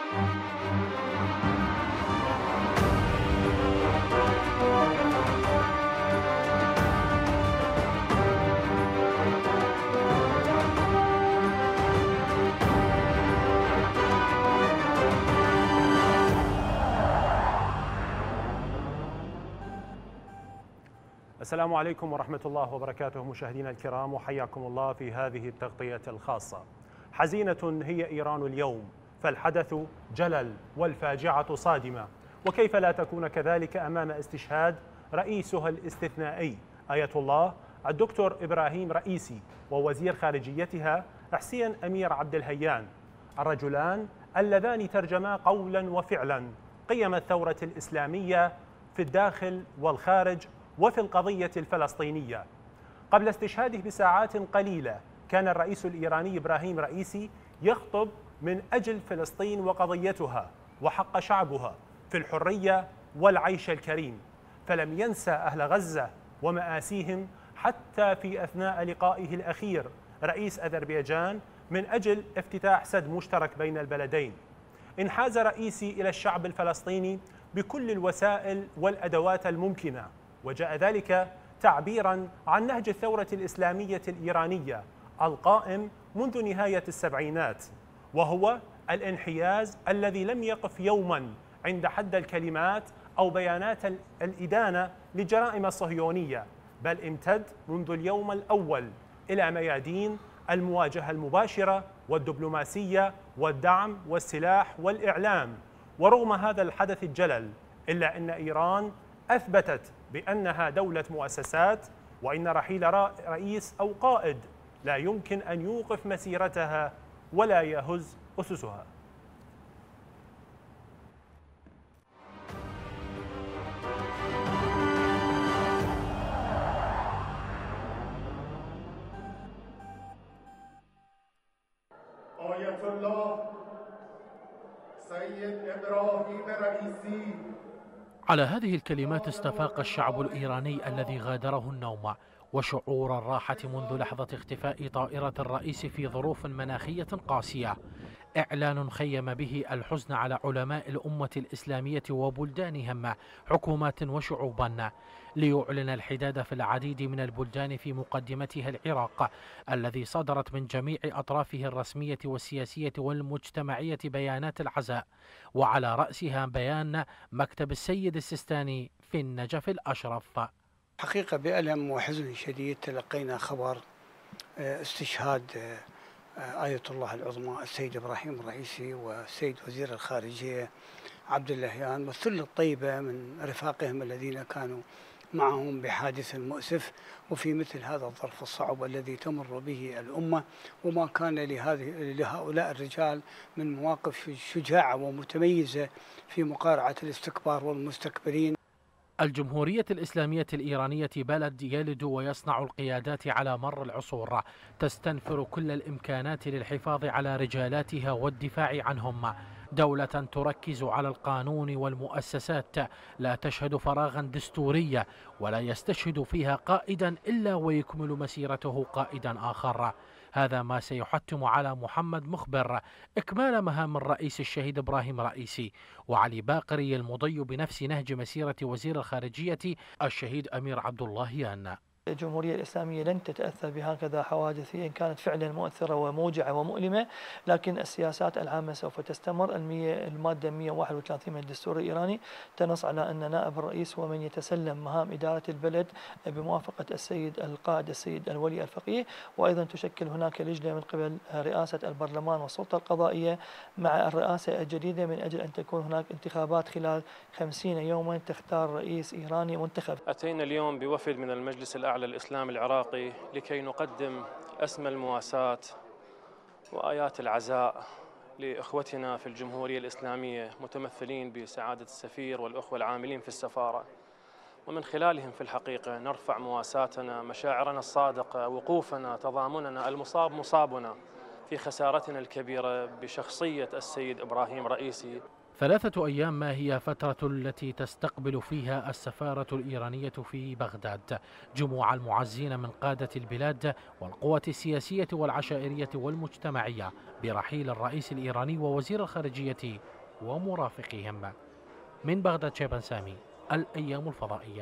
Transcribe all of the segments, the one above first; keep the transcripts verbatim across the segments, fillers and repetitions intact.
السلام عليكم ورحمة الله وبركاته مشاهدينا الكرام، وحياكم الله في هذه التغطية الخاصة. حزينة هي إيران اليوم، فالحدث جلل والفاجعة صادمة، وكيف لا تكون كذلك أمام استشهاد رئيسها الاستثنائي آية الله الدكتور إبراهيم رئيسي ووزير خارجيتها حسين أمير عبد الهيان، الرجلان اللذان ترجما قولا وفعلا قيم الثورة الإسلامية في الداخل والخارج وفي القضية الفلسطينية. قبل استشهاده بساعات قليلة كان الرئيس الإيراني إبراهيم رئيسي يخطب من أجل فلسطين وقضيتها وحق شعبها في الحرية والعيش الكريم، فلم ينسى أهل غزة ومآسيهم حتى في أثناء لقائه الأخير رئيس أذربيجان من أجل افتتاح سد مشترك بين البلدين. انحاز رئيسي إلى الشعب الفلسطيني بكل الوسائل والأدوات الممكنة، وجاء ذلك تعبيرا عن نهج الثورة الإسلامية الإيرانية القائم منذ نهاية السبعينات، وهو الانحياز الذي لم يقف يوما عند حد الكلمات أو بيانات الإدانة للجرائم الصهيونية، بل امتد منذ اليوم الأول إلى ميادين المواجهة المباشرة والدبلوماسية والدعم والسلاح والإعلام. ورغم هذا الحدث الجلل إلا أن إيران أثبتت بأنها دولة مؤسسات، وإن رحيل رئيس أو قائد لا يمكن أن يوقف مسيرتها ولا يهز أسسها. آية الله سيد إبراهيم رئيسي. على هذه الكلمات استفاق الشعب الإيراني الذي غادره النوم وشعور الراحة منذ لحظة اختفاء طائرة الرئيس في ظروف مناخية قاسية. إعلان خيم به الحزن على علماء الأمة الإسلامية وبلدانهم حكومات وشعوبا، ليعلن الحداد في العديد من البلدان في مقدمتها العراق، الذي صدرت من جميع أطرافه الرسمية والسياسية والمجتمعية بيانات العزاء، وعلى رأسها بيان مكتب السيد السيستاني في النجف الأشرف. حقيقة بألم وحزن شديد تلقينا خبر استشهاد آية الله العظمى السيد إبراهيم الرئيسي والسيد وزير الخارجية عبد اللهيان والثلة الطيبة من رفاقهم الذين كانوا معهم بحادث مؤسف وفي مثل هذا الظرف الصعب الذي تمر به الأمة، وما كان لهذه لهؤلاء الرجال من مواقف شجاعة ومتميزة في مقارعة الاستكبار والمستكبرين. الجمهورية الإسلامية الإيرانية بلد يلد ويصنع القيادات على مر العصور، تستنفر كل الإمكانات للحفاظ على رجالاتها والدفاع عنهم، دولة تركز على القانون والمؤسسات، لا تشهد فراغا دستوريا ولا يستشهد فيها قائدا إلا ويكمل مسيرته قائدا آخر. هذا ما سيحتم على محمد مخبر إكمال مهام الرئيس الشهيد إبراهيم رئيسي، وعلي باقري المضي بنفس نهج مسيرة وزير الخارجية الشهيد أمير عبد اللهيان. الجمهورية الإسلامية لن تتأثر بهكذا حوادث إن كانت فعلا مؤثرة وموجعة ومؤلمة، لكن السياسات العامة سوف تستمر. المادة مئة وواحد وثلاثين من الدستور الإيراني تنص على أن نائب الرئيس هو من يتسلم مهام إدارة البلد بموافقة السيد القائد السيد الولي الفقيه، وأيضا تشكل هناك لجنة من قبل رئاسة البرلمان والسلطة القضائية مع الرئاسة الجديدة من أجل أن تكون هناك انتخابات خلال خمسين يوما تختار رئيس إيراني منتخب. أتينا اليوم بوفد من المجلس الأعلى للإسلام العراقي لكي نقدم أسمى المواساة وآيات العزاء لإخوتنا في الجمهورية الإسلامية متمثلين بسعادة السفير والأخوة العاملين في السفارة، ومن خلالهم في الحقيقة نرفع مواساتنا، مشاعرنا الصادقة، وقوفنا، تضامننا. المصاب مصابنا في خسارتنا الكبيرة بشخصية السيد إبراهيم رئيسي. ثلاثة أيام ما هي فترة التي تستقبل فيها السفارة الإيرانية في بغداد جموع المعزين من قادة البلاد والقوى السياسية والعشائرية والمجتمعية برحيل الرئيس الإيراني ووزير الخارجية ومرافقهم. من بغداد شيبان سامي، الأيام الفضائية.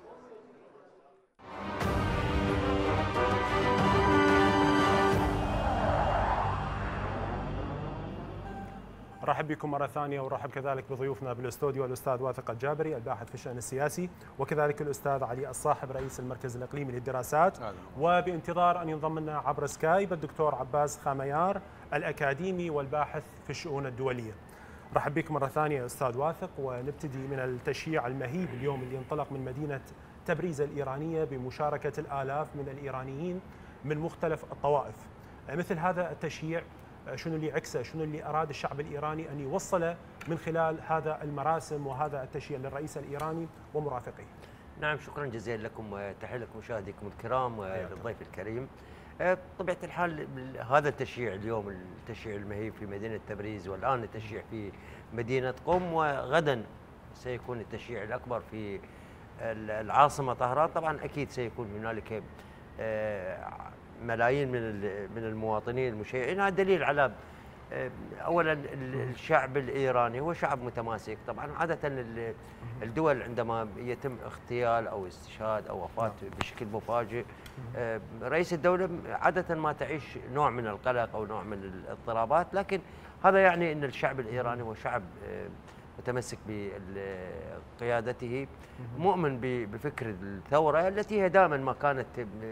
رحب بكم مرة ثانية، ورحب كذلك بضيوفنا بالاستوديو الأستاذ واثق الجابري الباحث في الشأن السياسي، وكذلك الأستاذ علي الصاحب رئيس المركز الإقليمي للدراسات، وبانتظار أن ينضم لنا عبر سكايب الدكتور عباس خاميار الأكاديمي والباحث في الشؤون الدولية. رحب بكم مرة ثانية أستاذ واثق، ونبتدي من التشييع المهيب اليوم اللي انطلق من مدينة تبريز الإيرانية بمشاركة الآلاف من الإيرانيين من مختلف الطوائف. مثل هذا التشييع شنو اللي عكسه، شنو اللي أراد الشعب الإيراني أن يوصله من خلال هذا المراسم وهذا التشييع للرئيس الإيراني ومرافقيه؟ نعم، شكرا جزيلا لكم وتحية لكم مشاهديكم الكرام وللضيف الكريم. بطبيعة الحال هذا التشييع اليوم، التشييع المهيب في مدينة تبريز، والآن التشييع في مدينة قم، وغدا سيكون التشييع الأكبر في العاصمة طهران. طبعا أكيد سيكون هنالك ملايين من من المواطنين المشيعين. هذا دليل على اولا الشعب الايراني هو شعب متماسك. طبعا عاده الدول عندما يتم اغتيال او استشهاد او وفاه بشكل مفاجئ رئيس الدوله عاده ما تعيش نوع من القلق او نوع من الاضطرابات، لكن هذا يعني ان الشعب الايراني هو شعب متمسك بقيادته، مؤمن بفكر الثوره التي هي دائما ما كانت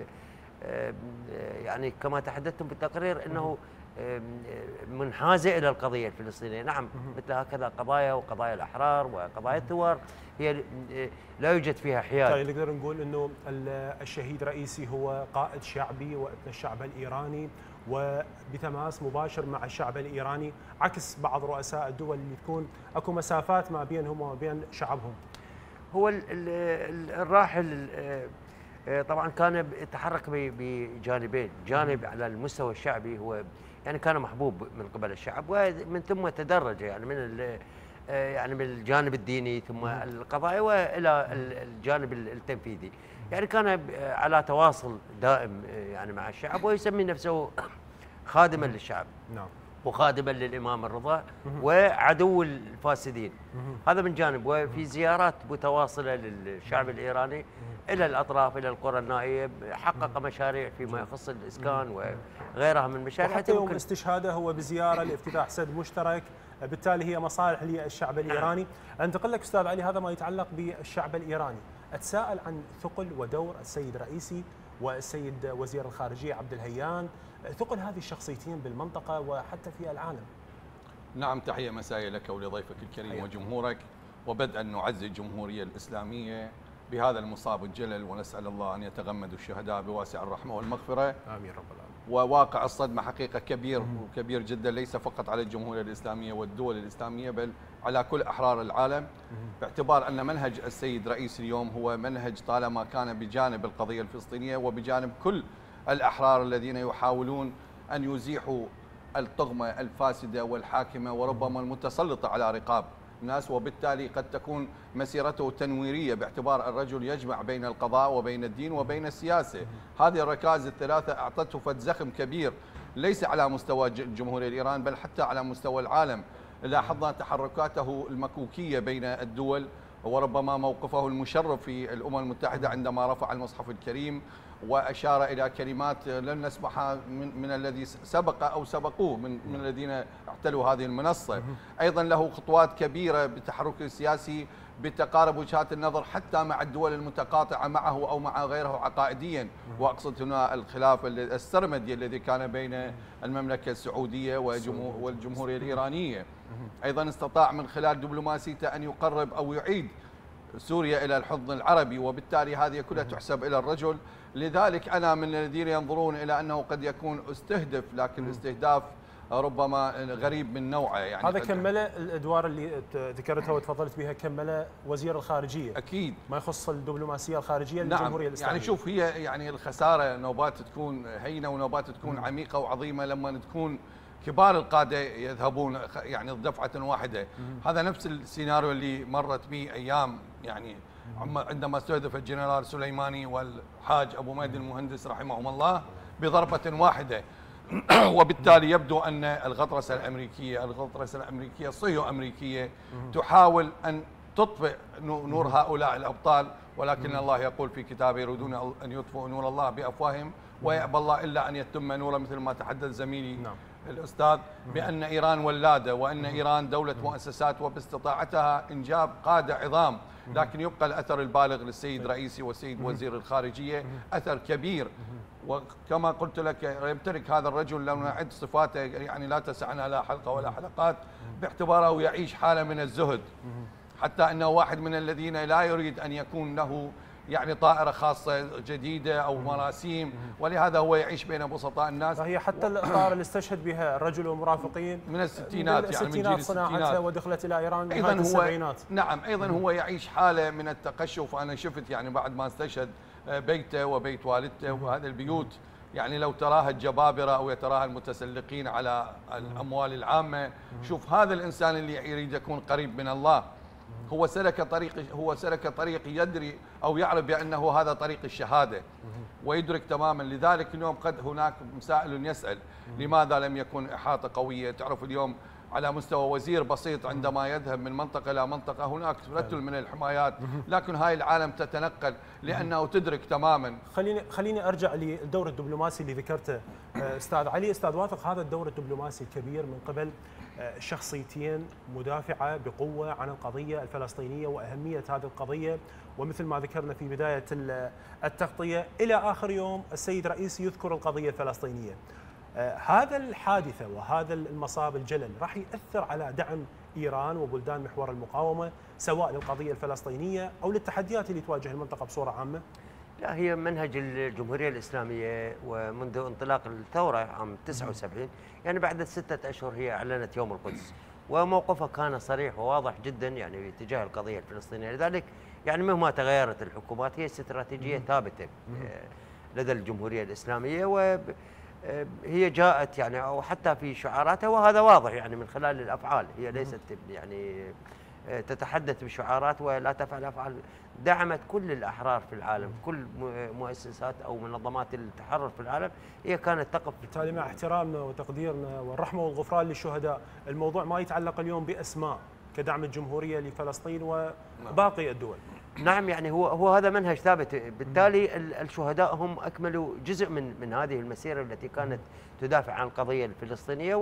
يعني كما تحدثتم بالتقرير انه منحازه الى القضيه الفلسطينيه. نعم، مثل هكذا قضايا وقضايا الاحرار وقضايا الثوار هي لا يوجد فيها حياد. طيب نقدر نقول انه الشهيد رئيسي هو قائد شعبي وابن الشعب الايراني وبتماس مباشر مع الشعب الايراني، عكس بعض رؤساء الدول اللي تكون اكو مسافات ما بينهم وما بين شعبهم. هو الراحل طبعا كان يتحرك بجانبين، جانب على المستوى الشعبي هو يعني كان محبوب من قبل الشعب، ومن ثم تدرج يعني من يعني من الجانب الديني ثم القضائي والى الجانب التنفيذي. يعني كان على تواصل دائم يعني مع الشعب، ويسمي نفسه خادما للشعب. نعم. وخادما للإمام الرضا وعدو الفاسدين. هذا من جانب. وفي زيارات متواصلة للشعب الإيراني إلى الأطراف، إلى القرى النائية، حقق مشاريع فيما يخص الإسكان وغيرها من مشاريع. حتى يوم استشهاده هو بزيارة لافتتاح سد مشترك، بالتالي هي مصالح للشعب الإيراني. أنتقل لك أستاذ علي، هذا ما يتعلق بالشعب الإيراني. أتساءل عن ثقل ودور السيد رئيسي والسيد وزير الخارجية عبد الهيان، ثقل هذه الشخصيتين بالمنطقة وحتى في العالم. نعم، تحية مساء لك ولضيفك الكريم حياتي. وجمهورك، وبدءا نعزي الجمهورية الإسلامية بهذا المصاب الجلل، ونسأل الله أن يتغمد الشهداء بواسع الرحمة والمغفرة. آمين رب العالمين. وواقع الصدمة حقيقة كبير وكبير جدا، ليس فقط على الجمهورية الإسلامية والدول الإسلامية بل على كل أحرار العالم، باعتبار أن منهج السيد رئيس اليوم هو منهج طالما كان بجانب القضية الفلسطينية وبجانب كل الأحرار الذين يحاولون أن يزيحوا الطغمة الفاسدة والحاكمة وربما المتسلطة على رقاب الناس، وبالتالي قد تكون مسيرته تنويرية باعتبار الرجل يجمع بين القضاء وبين الدين وبين السياسة. هذه الركائز الثلاثة أعطته فد زخم كبير ليس على مستوى الجمهورية الإيران بل حتى على مستوى العالم. لاحظنا تحركاته المكوكية بين الدول، وربما موقفه المشرف في الأمم المتحدة عندما رفع المصحف الكريم وأشار إلى كلمات لن نسمعها من, من الذي سبق أو سبقوه من, من الذين احتلوا هذه المنصة. أيضا له خطوات كبيرة بالتحرك السياسي بتقارب وجهات النظر حتى مع الدول المتقاطعة معه أو مع غيره عقائديا، وأقصد هنا الخلاف السرمدي الذي كان بين المملكة السعودية والجمهورية الإيرانية. أيضا استطاع من خلال دبلوماسيته أن يقرب أو يعيد سوريا إلى الحضن العربي، وبالتالي هذه كلها تحسب إلى الرجل. لذلك أنا من الذين ينظرون إلى أنه قد يكون استهدف، لكن الاستهداف ربما غريب من نوعه. يعني هذا كمل الادوار اللي ذكرتها وتفضلت بها، كمل وزير الخارجيه اكيد ما يخص الدبلوماسيه الخارجيه للجمهوريه نعم. الاسلاميه. يعني شوف، هي يعني الخساره نوبات تكون هينه ونوبات تكون م. عميقه وعظيمه لما تكون كبار القاده يذهبون يعني دفعه واحده. هذا نفس السيناريو اللي مرت به ايام يعني عندما استهدف الجنرال سليماني والحاج ابو مهدي المهندس رحمهم الله بضربه واحده. وبالتالي يبدو ان الغطرسه الامريكيه الغطرسه الامريكيه صهيو امريكيه تحاول ان تطفئ نور هؤلاء الابطال، ولكن الله يقول في كتابه يريدون ان يطفئوا نور الله بافواههم ويأبى الله الا ان يتم نوره، مثل ما تحدث زميلي نعم. الاستاذ بان ايران ولاده وان ايران دوله مؤسسات وباستطاعتها انجاب قاده عظام، لكن يبقى الاثر البالغ للسيد رئيسي والسيد وزير الخارجيه اثر كبير. وكما قلت لك يمتلك هذا الرجل لو نعد صفاته يعني لا تسعنا لا حلقه ولا حلقات، باعتباره يعيش حاله من الزهد، حتى انه واحد من الذين لا يريد ان يكون له يعني طائره خاصه جديده او مراسيم، ولهذا هو يعيش بين بسطاء الناس. هي حتى الطائره اللي استشهد بها الرجل والمرافقين من الستينات، من يعني من جيل صناعتها ودخلت الى ايران ايضا هو السبعينات. نعم ايضا هو يعيش حاله من التقشف. انا شفت يعني بعد ما استشهد بيته وبيت والدته وهذه البيوت، يعني لو تراها الجبابره او تراها المتسلقين على الاموال العامه، شوف هذا الانسان اللي يريد يكون قريب من الله هو سلك طريق هو سلك طريق يدري او يعرف بانه هذا طريق الشهاده ويدرك تماما. لذلك اليوم قد هناك سائل يسال لماذا لم يكن احاطه قويه؟ تعرف اليوم على مستوى وزير بسيط عندما يذهب من منطقه الى منطقه هناك ترتل من الحمايات، لكن هاي العالم تتنقل لانه تدرك تماما. خليني خليني ارجع للدور الدبلوماسي اللي ذكرته استاذ علي. استاذ واثق، هذا الدور الدبلوماسي الكبير من قبل شخصيتين مدافعه بقوه عن القضيه الفلسطينيه واهميه هذه القضيه، ومثل ما ذكرنا في بدايه التغطيه الى اخر يوم السيد رئيسي يذكر القضيه الفلسطينيه. هذا الحادثه وهذا المصاب الجلل راح ياثر على دعم ايران وبلدان محور المقاومه سواء للقضيه الفلسطينيه او للتحديات اللي تواجه المنطقه بصوره عامه؟ لا، هي منهج الجمهوريه الاسلاميه ومنذ انطلاق الثوره عام تسعة وسبعين، يعني بعد ستة اشهر هي اعلنت يوم القدس، وموقفها كان صريح وواضح جدا يعني تجاه القضيه الفلسطينيه. لذلك يعني مهما تغيرت الحكومات هي استراتيجيه ثابته لدى الجمهوريه الاسلاميه، وهي جاءت يعني او حتى في شعاراتها، وهذا واضح يعني من خلال الافعال. هي ليست يعني تتحدث بشعارات ولا تفعل افعال. دعمت كل الاحرار في العالم، كل مؤسسات او منظمات التحرر في العالم هي كانت تقف. بالتالي مع احترامنا وتقديرنا والرحمه والغفران للشهداء، الموضوع ما يتعلق اليوم باسماء كدعم الجمهوريه لفلسطين وباقي الدول. نعم، يعني هو هو هذا منهج ثابت. بالتالي الشهداء هم اكملوا جزء من من هذه المسيره التي كانت تدافع عن القضيه الفلسطينيه،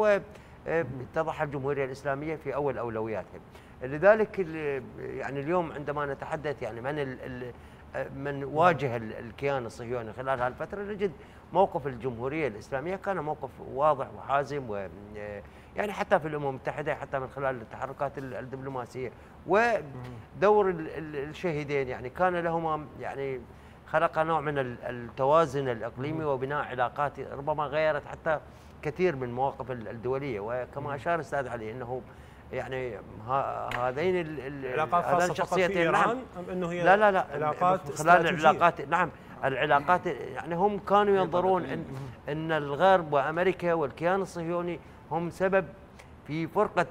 وتضعها الجمهوريه الاسلاميه في اول اولوياتها. لذلك يعني اليوم عندما نتحدث يعني من من واجه الكيان الصهيوني خلال هالفتره، نجد موقف الجمهوريه الاسلاميه كان موقف واضح وحازم، و يعني حتى في الامم المتحده، حتى من خلال التحركات الدبلوماسيه. ودور الشهيدين يعني كان لهما يعني خلق نوع من التوازن الاقليمي وبناء علاقات ربما غيرت حتى كثير من المواقف الدوليه. وكما اشار استاذ علي انه يعني هذين العلاقات خاصه فقط في ايران، نعم ام انه هي لا لا لا علاقات خلال العلاقات. نعم، العلاقات يعني هم كانوا ينظرون ان ان الغرب وامريكا والكيان الصهيوني هم سبب في فرقه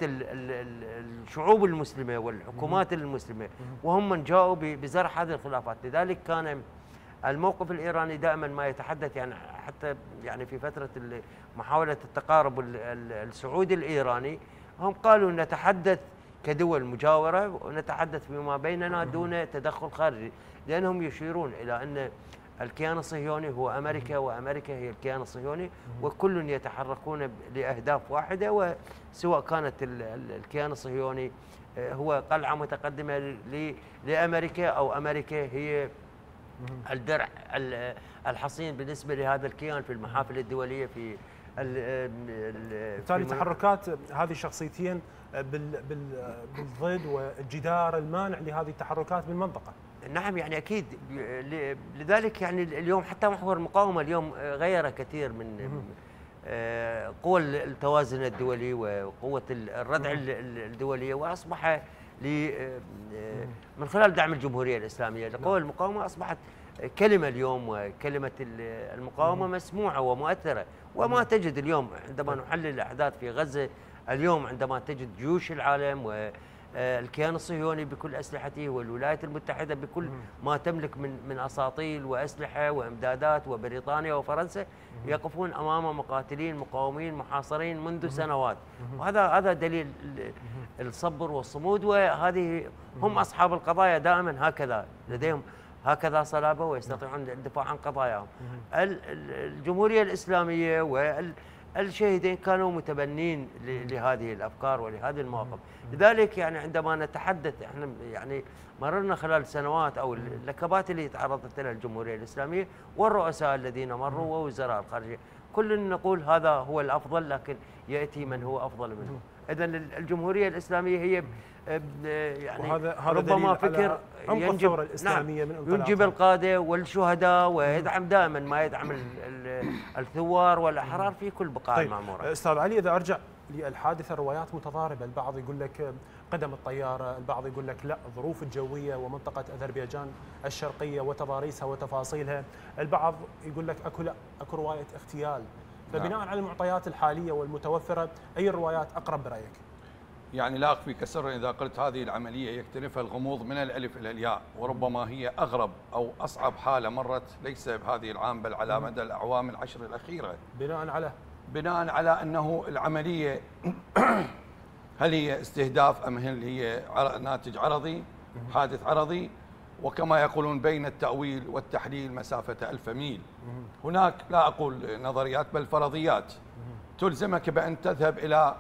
الشعوب المسلمه والحكومات المسلمه، وهم من جاءوا بزرع هذه الخلافات. لذلك كان الموقف الايراني دائما ما يتحدث يعني حتى يعني في فتره محاوله التقارب السعودي الايراني، هم قالوا نتحدث كدول مجاورة ونتحدث فيما بيننا دون تدخل خارجي، لأنهم يشيرون إلى أن الكيان الصهيوني هو أمريكا، وأمريكا هي الكيان الصهيوني، وكل يتحركون لأهداف واحدة. وسواء كانت الكيان الصهيوني هو قلعة متقدمة لأمريكا أو أمريكا هي الدرع الحصين بالنسبة لهذا الكيان في المحافل الدولية. في بالتالي تحركات هذه الشخصيتين بالضد والجدار المانع لهذه التحركات بالمنطقة. نعم، يعني أكيد. لذلك يعني اليوم حتى محور المقاومة اليوم غير كثير من قوى التوازن الدولي وقوة الردع الدولية، وأصبح من خلال دعم الجمهورية الإسلامية لقوى المقاومة أصبحت كلمة اليوم، وكلمة المقاومة مسموعة ومؤثرة. وما تجد اليوم عندما نحلل الأحداث في غزة اليوم، عندما تجد جيوش العالم والكيان الصهيوني بكل أسلحته والولايات المتحدة بكل ما تملك من من أساطيل وأسلحة وإمدادات وبريطانيا وفرنسا يقفون أمام مقاتلين مقاومين محاصرين منذ سنوات، وهذا هذا دليل الصبر والصمود. وهذه هم أصحاب القضايا دائما هكذا، لديهم هكذا صلابة ويستطيعون الدفاع عن قضاياهم. الجمهورية الإسلامية والشهيدين كانوا متبنين لهذه الأفكار ولهذه المواقف. لذلك يعني عندما نتحدث احنا يعني مررنا خلال سنوات او اللكبات اللي تعرضت لها الجمهورية الإسلامية والرؤساء الذين مروا ووزراء الخارجية، كل نقول هذا هو الأفضل لكن يأتي من هو أفضل منه. إذا الجمهورية الإسلامية هي يعني ربما فكر ينجب الإسلامية نعم من ينجب القادة والشهداء ويدعم دائما ما يدعم الثوار والأحرار في كل بقاع طيب المعمورة. أستاذ علي، إذا أرجع للحادثة الروايات متضاربة، البعض يقول لك قدم الطيارة، البعض يقول لك لا الظروف الجوية ومنطقة أذربيجان الشرقية وتضاريسها وتفاصيلها، البعض يقول لك أكو لا أكو رواية اغتيال. فبناء على المعطيات الحالية والمتوفرة أي الروايات أقرب برأيك؟ يعني لا أخفيك سرا إذا قلت هذه العملية يختلفها الغموض من الألف إلى الياء، وربما هي أغرب أو أصعب حالة مرت ليس بهذه العام بل على مدى الأعوام العشر الأخيرة. بناء على بناء على أنه العملية هل هي استهداف أم هل هي ناتج عرضي حادث عرضي، وكما يقولون بين التأويل والتحليل مسافة ألف ميل. هناك لا أقول نظريات بل فرضيات تلزمك بأن تذهب إلى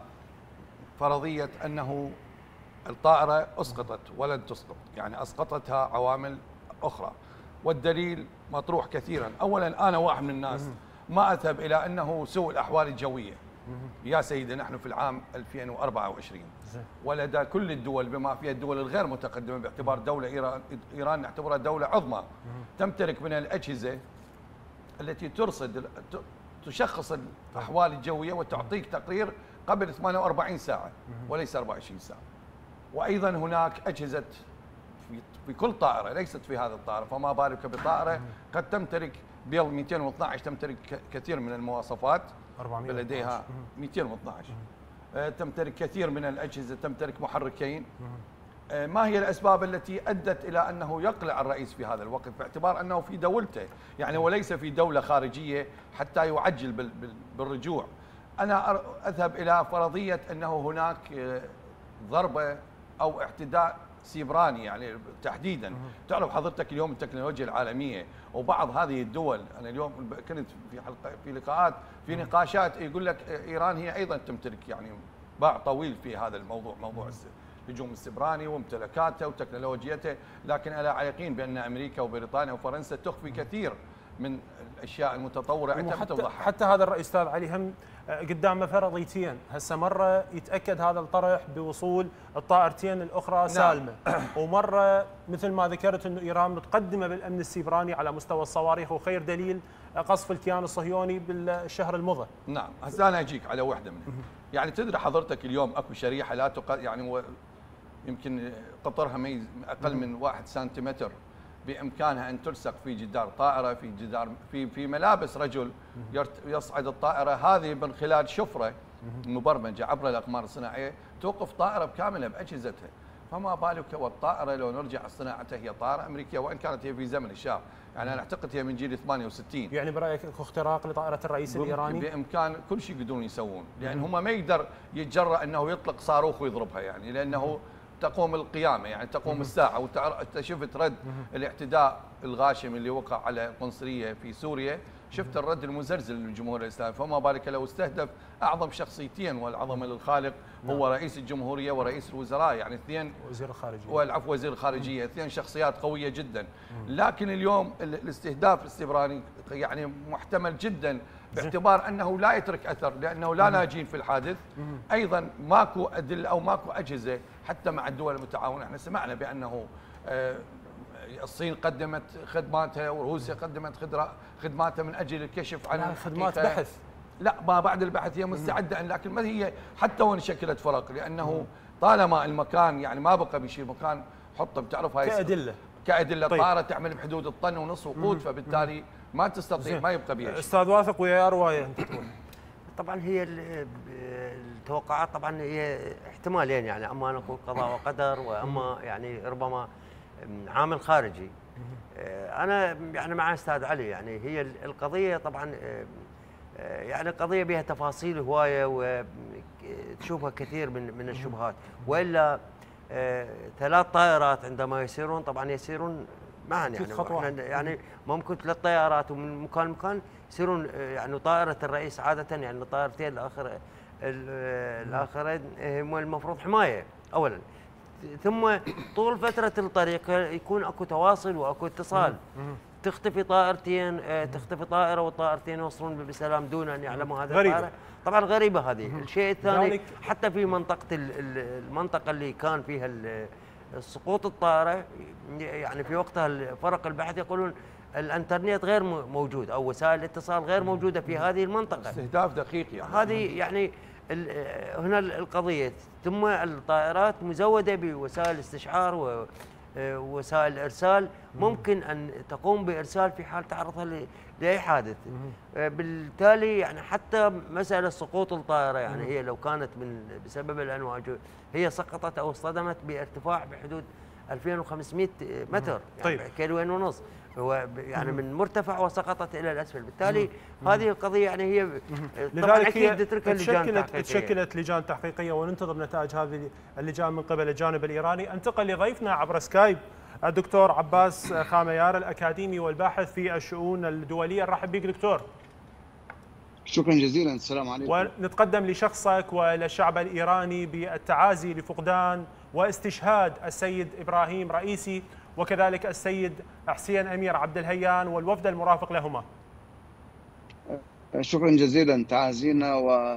فرضية أنه الطائرة أسقطت ولن تسقط، يعني أسقطتها عوامل أخرى، والدليل مطروح كثيرا. أولا أنا واحد من الناس ما أذهب إلى أنه سوء الأحوال الجوية. يا سيدي نحن في العام ألفين وأربعة وعشرين ولدى كل الدول بما فيها الدول الغير متقدمة باعتبار دولة إيران, إيران نعتبرها دولة عظمى تمتلك من الأجهزة التي ترصد تشخص الأحوال الجوية وتعطيك تقرير قبل ثمانية وأربعين ساعة وليس أربعة وعشرين ساعة. وأيضا هناك أجهزة في كل طائرة ليست في هذا الطائرة، فما بالك بطائرة قد تمتلك بيل مئتين واثناشر تمتلك كثير من المواصفات لديها مئتين واثناشر تمتلك كثير من الأجهزة، تمتلك محركين. ما هي الأسباب التي أدت إلى أنه يقلع الرئيس في هذا الوقت باعتبار أنه في دولته يعني وليس في دولة خارجية حتى يعجل بالرجوع؟ أنا أذهب إلى فرضية أنه هناك ضربة أو اعتداء سيبراني يعني تحديدا. تعرف حضرتك اليوم التكنولوجيا العالمية وبعض هذه الدول، أنا اليوم كنت في حلقة في لقاءات في نقاشات يقول لك إيران هي أيضا تمتلك يعني باع طويل في هذا الموضوع، موضوع الهجوم السيبراني وامتلاكاته وتكنولوجيته، لكن أنا على يقين بأن أمريكا وبريطانيا وفرنسا تخفي كثير من الاشياء المتطوره حتى, حتى هذا الرئيس استاذ علي هم قدامه فرضيتين، هسه مره يتاكد هذا الطرح بوصول الطائرتين الاخرى نعم. سالمه، ومره مثل ما ذكرت انه ايران متقدمه بالامن السيبراني على مستوى الصواريخ وخير دليل قصف الكيان الصهيوني بالشهر المضى. نعم، هسه انا اجيك على واحده منهم. يعني تدري حضرتك اليوم اكو شريحه لا تقل يعني يمكن قطرها ما اقل من واحد سنتيمتر بامكانها ان تلصق في جدار طائره، في جدار في في ملابس رجل يصعد الطائره هذه من خلال شفره مبرمجه عبر الاقمار الصناعيه توقف طائره بكاملها باجهزتها. فما بالك والطائره لو نرجع صناعتها هي طائره امريكيه وان كانت هي في زمن الشاه، يعني انا اعتقد هي من جيل ثمانية وستين. يعني برايك اكو اختراق لطائره الرئيس الايراني؟ بامكان كل شيء يقدرون يسوون، لان هم ما يقدر يتجرأ انه يطلق صاروخ ويضربها، يعني لانه تقوم القيامة يعني تقوم الساعة. وانت شفت رد الاعتداء الغاشم اللي وقع على قنصلية في سوريا، شفت الرد المزلزل للجمهورية الإسلامية، فما بالك لو استهدف أعظم شخصيتين والعظمة للخالق هو رئيس الجمهورية ورئيس الوزراء، يعني اثنين وزير الخارجية والعفو وزير الخارجية، اثنين شخصيات قوية جدا. لكن اليوم الاستهداف الاستبراني يعني محتمل جدا باعتبار أنه لا يترك أثر، لأنه لا ناجين في الحادث. أيضا ماكو أدلة أو ماكو أجهزة حتى مع الدول المتعاونة. احنا سمعنا بأنه الصين قدمت خدماتها وروسيا قدمت خدماتها من أجل الكشف عن خدمات بحث. لا ما بعد البحث هي مستعدة، لكن ما هي حتى وان شكلت فرق، لأنه طالما المكان يعني ما بقى بشيء مكان حطه بتعرف هاي كأدلة كأدلة طيب. طائرة تعمل بحدود الطن ونص وقود، فبالتالي ما تستطيع ما يبقى بها. استاذ واثق ويا روايه انت تقول طبعا هي التوقعات طبعا هي احتمالين، يعني اما نقول قضاء وقدر، واما يعني ربما عامل خارجي. انا يعني مع استاذ علي، يعني هي القضيه طبعا يعني قضيه بها تفاصيل هوايه وتشوفها كثير من من الشبهات، والا ثلاث طائرات عندما يسيرون طبعا يسيرون معا، يعني يعني ممكن ثلاث طائرات ومن مكان لمكان يصيرون، يعني طائره الرئيس عاده يعني الطائرتين الاخر الاخرين هم المفروض حمايه اولا، ثم طول فتره الطريق يكون اكو تواصل واكو اتصال. تختفي طائرتين، تختفي طائره والطائرتين يوصلون بسلام دون ان يعلموا هذا الطائره، طبعا غريبه هذه. الشيء الثاني حتى في منطقه المنطقه اللي كان فيها سقوط الطائره، يعني في وقتها فرق البحث يقولون الانترنت غير موجود او وسائل الاتصال غير موجوده في هذه المنطقه. استهداف دقيق يعني. هذه يعني هنا القضيه. ثم الطائرات مزوده بوسائل استشعار ووسائل ارسال، ممكن ان تقوم بارسال في حال تعرضها لاي حادث. بالتالي يعني حتى مساله سقوط الطائره، يعني هي لو كانت من بسبب الامواج هي سقطت او اصطدمت بارتفاع بحدود ألفين وخمسمئة متر، يعني طيب. كيلوين ونص، هو يعني من مرتفع وسقطت الى الاسفل. بالتالي هذه القضيه يعني هي طبعا اكيد تشكلت تشكلت لجان تحقيقيه، وننتظر نتائج هذه اللجان من قبل الجانب الايراني. انتقل لضيفنا عبر سكايب الدكتور عباس خاميار، الاكاديمي والباحث في الشؤون الدوليه. نرحب بك دكتور. شكرا جزيلا. السلام عليكم. ونتقدم لشخصك وللشعب الايراني بالتعازي لفقدان واستشهاد السيد ابراهيم رئيسي، وكذلك السيد حسين امير عبد الهيان والوفد المرافق لهما. شكرا جزيلا. تعازينا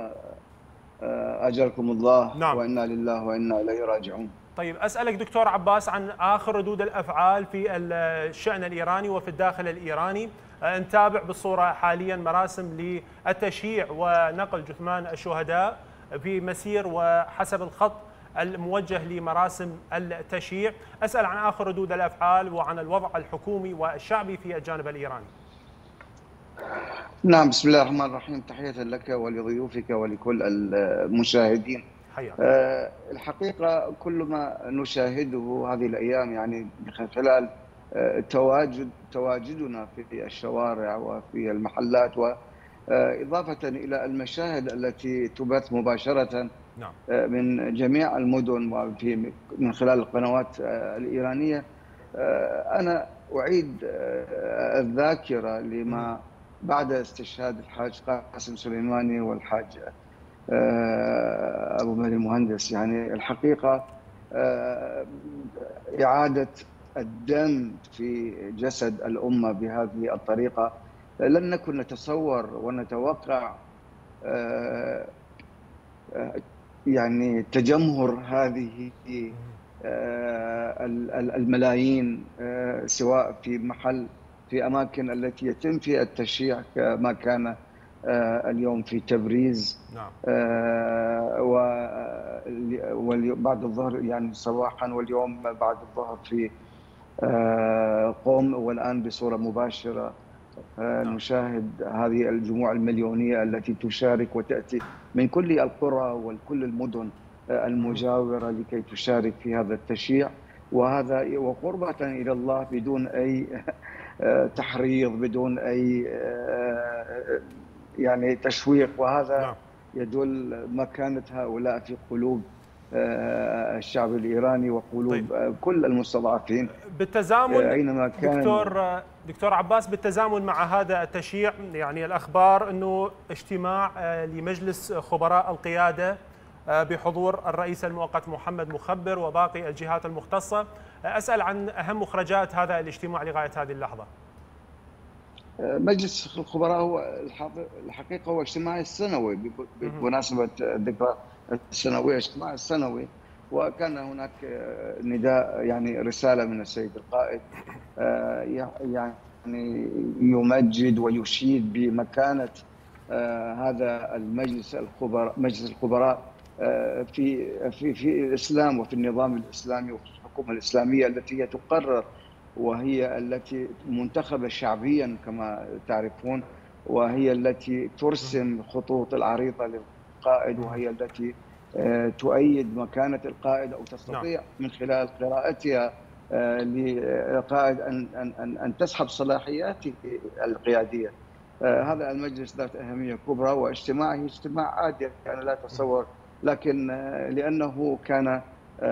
واجركم الله. نعم. وانا لله وانا اليه راجعون. طيب اسالك دكتور عباس عن اخر ردود الافعال في الشان الايراني وفي الداخل الايراني. نتابع بالصوره حاليا مراسم للتشييع ونقل جثمان الشهداء في مسير وحسب الخط الموجه لمراسم التشييع. أسأل عن آخر ردود الأفعال وعن الوضع الحكومي والشعبي في الجانب الإيراني. نعم، بسم الله الرحمن الرحيم. تحية لك ولضيوفك ولكل المشاهدين. حياك. أه الحقيقة كل ما نشاهده هذه الأيام، يعني من خلال أه تواجد تواجدنا في الشوارع وفي المحلات، وإضافة إلى المشاهد التي تبث مباشرة نعم. من جميع المدن وفي من خلال القنوات الإيرانية، أنا أعيد الذاكرة لما بعد استشهاد الحاج قاسم سليماني والحاج أبو مهدي المهندس. يعني الحقيقة إعادة الدم في جسد الأمة بهذه الطريقة لم نكن نتصور ونتوقع يعني تجمهر هذه الملايين، سواء في محل في أماكن التي يتم فيها التشييع كما كان اليوم في تبريز. نعم. وبعد الظهر يعني صباحا، واليوم بعد الظهر في قم، والآن بصورة مباشرة نشاهد هذه الجموع المليونية التي تشارك وتأتي من كل القرى وكل المدن المجاورة لكي تشارك في هذا التشييع، وهذا وقربة إلى الله بدون أي تحريض، بدون أي يعني تشويق. وهذا يدل مكانة هؤلاء في قلوب الشعب الإيراني وقلوب طيب. كل المستضعفين. بالتزامن أينما كان. دكتور دكتور عباس، بالتزامن مع هذا التشييع، يعني الأخبار أنه اجتماع لمجلس خبراء القيادة بحضور الرئيس المؤقت محمد مخبر وباقي الجهات المختصة. أسأل عن أهم مخرجات هذا الاجتماع لغاية هذه اللحظة. مجلس الخبراء هو الحقيقة هو اجتماع السنوي بمناسبة الذكرى السنوية، اجتماع السنوي، وكان هناك نداء يعني رسالة من السيد القائد يعني يمجد ويشيد بمكانة هذا المجلس الخبراء مجلس الخبراء في في في الإسلام وفي النظام الإسلامي وفي الحكومة الإسلامية التي هي تقرر، وهي التي منتخبة شعبيا كما تعرفون، وهي التي ترسم خطوط العريضة للقائد، وهي التي تؤيد مكانة القائد أو تستطيع من خلال قراءتها للقائد أن أن أن تسحب صلاحياته القيادية. هذا المجلس ذات أهمية كبرى، واجتماعه اجتماع عادي أنا لا أتصور، لكن لأنه كان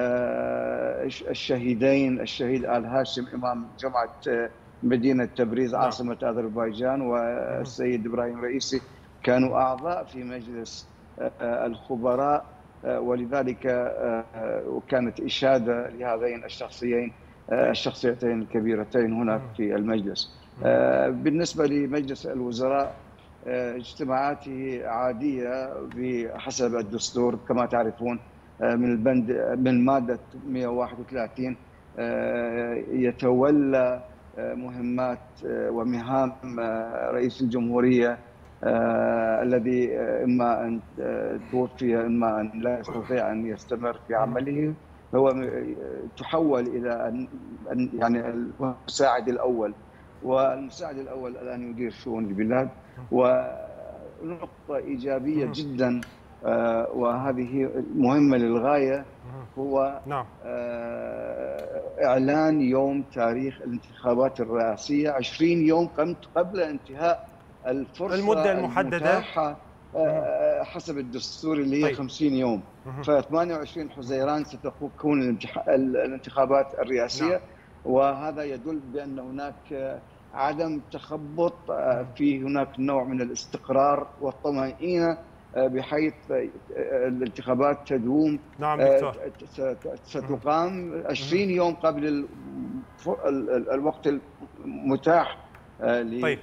الشهيدين الشهيد آل هاشم إمام جامعة مدينة تبريز عاصمة أذربيجان والسيد إبراهيم رئيسي كانوا أعضاء في مجلس الخبراء، ولذلك كانت إشادة لهذين الشخصيين الشخصيتين الكبيرتين هنا في المجلس. بالنسبة لمجلس الوزراء اجتماعاته عادية بحسب الدستور كما تعرفون، من البند من مادة مئة وواحد وثلاثين يتولى مهمات ومهام رئيس الجمهورية الذي إما أن توفي إما أن لا يستطيع أن يستمر في عمله، هو تحول إلى أن يعني المساعد الأول، والمساعد الأول الآن يدير شؤون البلاد. ونقطة إيجابية جدا وهذه مهمة للغاية هو إعلان يوم تاريخ الانتخابات الرئاسية عشرين يوم قبل انتهاء الفرصة المدة المحددة حسب الدستور اللي هي خمسين يوم. ف ثمانية وعشرين حزيران ستكون الانتخابات الرئاسية. نعم. وهذا يدل بأن هناك عدم تخبط، في هناك نوع من الاستقرار والطمأنينة بحيث الانتخابات تدوم. نعم دكتور. ستقام عشرين يوم قبل الوقت المتاح. طيب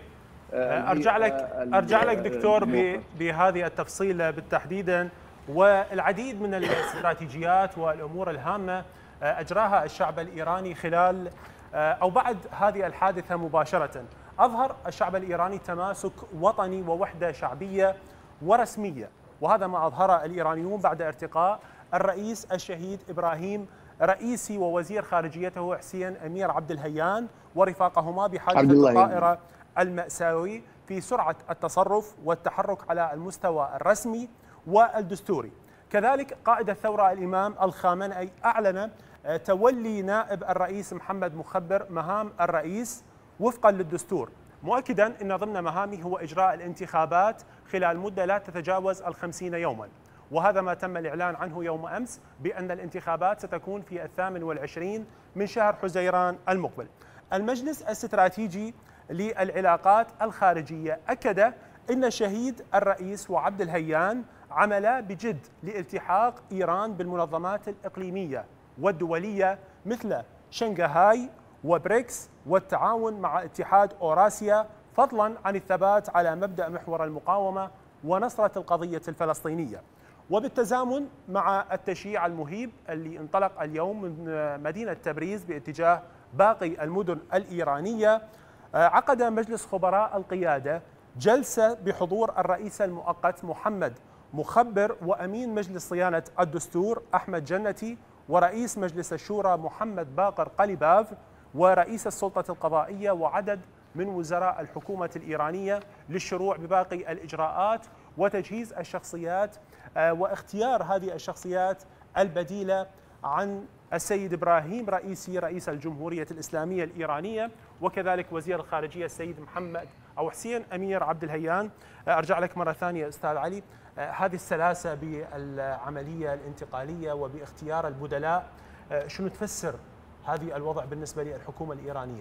ارجع لك ارجع لك دكتور بهذه التفصيله بالتحديدا، والعديد من الاستراتيجيات والامور الهامه اجراها الشعب الايراني خلال او بعد هذه الحادثه مباشره. اظهر الشعب الايراني تماسك وطني ووحده شعبيه ورسميه، وهذا ما اظهره الايرانيون بعد ارتقاء الرئيس الشهيد ابراهيم رئيسي ووزير خارجيته حسين امير عبد الهيان ورفاقهما بحادثه الطائره المأساوي في سرعة التصرف والتحرك على المستوى الرسمي والدستوري. كذلك قائد الثورة الإمام الخامنئي أعلن تولي نائب الرئيس محمد مخبر مهام الرئيس وفقا للدستور، مؤكدا أن ضمن مهامه هو إجراء الانتخابات خلال مدة لا تتجاوز الخمسين يوما، وهذا ما تم الإعلان عنه يوم أمس بأن الانتخابات ستكون في الثامن والعشرين من شهر حزيران المقبل. المجلس الاستراتيجي للعلاقات الخارجية أكد أن الشهيد الرئيس وعبد الهيان عملا بجد لالتحاق إيران بالمنظمات الإقليمية والدولية مثل شنغهاي وبريكس والتعاون مع اتحاد أوراسيا، فضلا عن الثبات على مبدأ محور المقاومة ونصرة القضية الفلسطينية. وبالتزامن مع التشييع المهيب اللي انطلق اليوم من مدينة تبريز باتجاه باقي المدن الإيرانية، عقد مجلس خبراء القيادة جلسة بحضور الرئيس المؤقت محمد مخبر وأمين مجلس صيانة الدستور أحمد جنتي ورئيس مجلس الشورى محمد باقر قليباف ورئيس السلطة القضائية وعدد من وزراء الحكومة الإيرانية للشروع بباقي الإجراءات وتجهيز الشخصيات واختيار هذه الشخصيات البديلة عن السيد إبراهيم رئيسي رئيس الجمهورية الإسلامية الإيرانية، وكذلك وزير الخارجية السيد محمد أو حسين أمير عبد الهيان. أرجع لك مرة ثانية أستاذ علي، هذه السلاسة بالعملية الانتقالية وباختيار البدلاء، شنو تفسر هذه الوضع بالنسبة للحكومة الإيرانية؟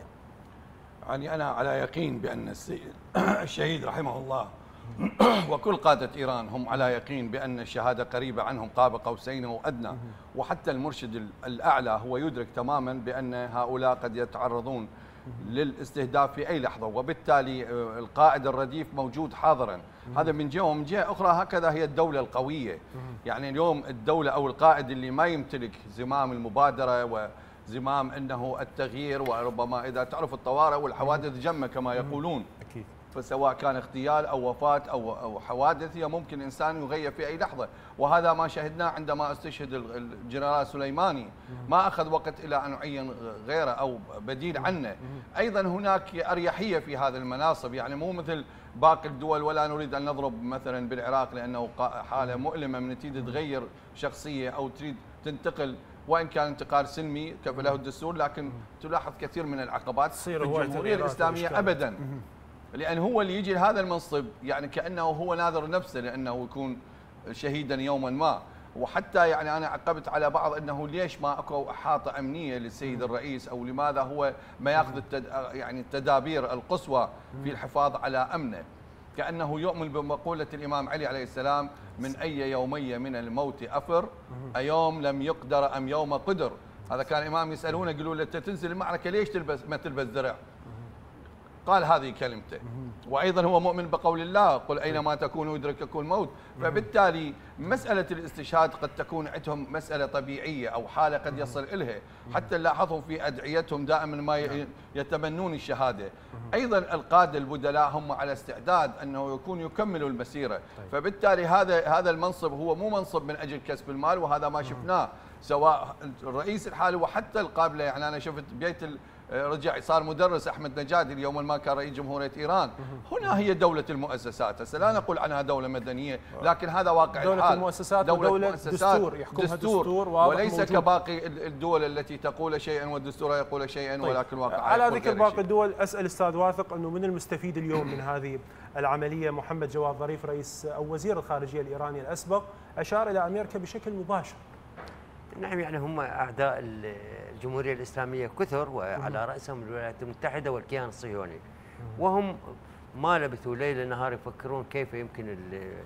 يعني أنا على يقين بأن السيد الشهيد رحمه الله وكل قادة إيران هم على يقين بأن الشهادة قريبة عنهم قاب قوسين أو أدنى، وحتى المرشد الأعلى هو يدرك تماما بأن هؤلاء قد يتعرضون للاستهداف في أي لحظة، وبالتالي القائد الرديف موجود حاضرا. هذا من جهة، ومن جهة أخرى هكذا هي الدولة القوية. يعني اليوم الدولة أو القائد اللي ما يمتلك زمام المبادرة وزمام أنه التغيير، وربما إذا تعرف الطوارئ والحوادث جمة كما يقولون، أكيد. فسواء كان اغتيال أو وفاة أو أو حوادث، هي ممكن إنسان يغير في أي لحظة، وهذا ما شهدناه عندما استشهد الجنرال سليماني، ما أخذ وقت إلى أن يعين غيره أو بديل عنه. أيضا هناك أريحية في هذه المناصب، يعني مو مثل باقي الدول، ولا نريد أن نضرب مثلا بالعراق لأنه حالة مؤلمة من تريد تغير شخصية أو تريد تنتقل، وإن كان انتقال سلمي كفله الدستور، لكن تلاحظ كثير من العقبات في الجمهورية الإسلامية أبدا، لأن هو اللي يجي لهذا المنصب يعني كأنه هو ناظر نفسه لأنه يكون شهيدا يوما ما. وحتى يعني أنا عقبت على بعض أنه ليش ما أكو إحاطة أمنية للسيد الرئيس، أو لماذا هو ما يأخذ التد... يعني التدابير القصوى في الحفاظ على أمنه، كأنه يؤمن بمقولة الإمام علي عليه السلام: من أي يومي من الموت أفر، أيوم لم يقدر أم يوم قدر. هذا كان الإمام يسألونه يقولوا له أنت تنزل المعركة ليش تلبس ما تلبس درع؟ قال هذه كلمته. وأيضا هو مؤمن بقول الله: قل أينما تكونوا يدرككم الموت. فبالتالي مسألة الاستشهاد قد تكون عندهم مسألة طبيعية أو حالة قد يصل إلها، حتى لاحظوا في أدعيتهم دائما ما يتمنون الشهادة. أيضا القادة البدلاء هم على استعداد أنه يكون يكملوا المسيرة، فبالتالي هذا هذا المنصب هو مو منصب من أجل كسب المال، وهذا ما شفناه سواء الرئيس الحالي وحتى القابلة. يعني أنا شفت بيت رجع صار مدرس أحمد نجادي اليوم ما كان رئيس جمهورية إيران. هنا هي دولة المؤسسات، هسه لا نقول عنها دولة مدنية، لكن هذا واقع دولة الحال. المؤسسات دولة ودولة دستور يحكمها دستور, دستور وليس موجود. كباقي الدول التي تقول شيئا والدستور يقول شيئا. طيب. ولكن واقع على ذكر باقي الدول، أسأل أستاذ واثق أنه من المستفيد اليوم من هذه العملية محمد جواد ظريف رئيس أو وزير الخارجية الإيراني الأسبق أشار إلى أمريكا بشكل مباشر. نعم، يعني هم أعداء الجمهورية الإسلامية كثر، وعلى رأسهم الولايات المتحدة والكيان الصهيوني، وهم ما لبثوا ليل نهار يفكرون كيف يمكن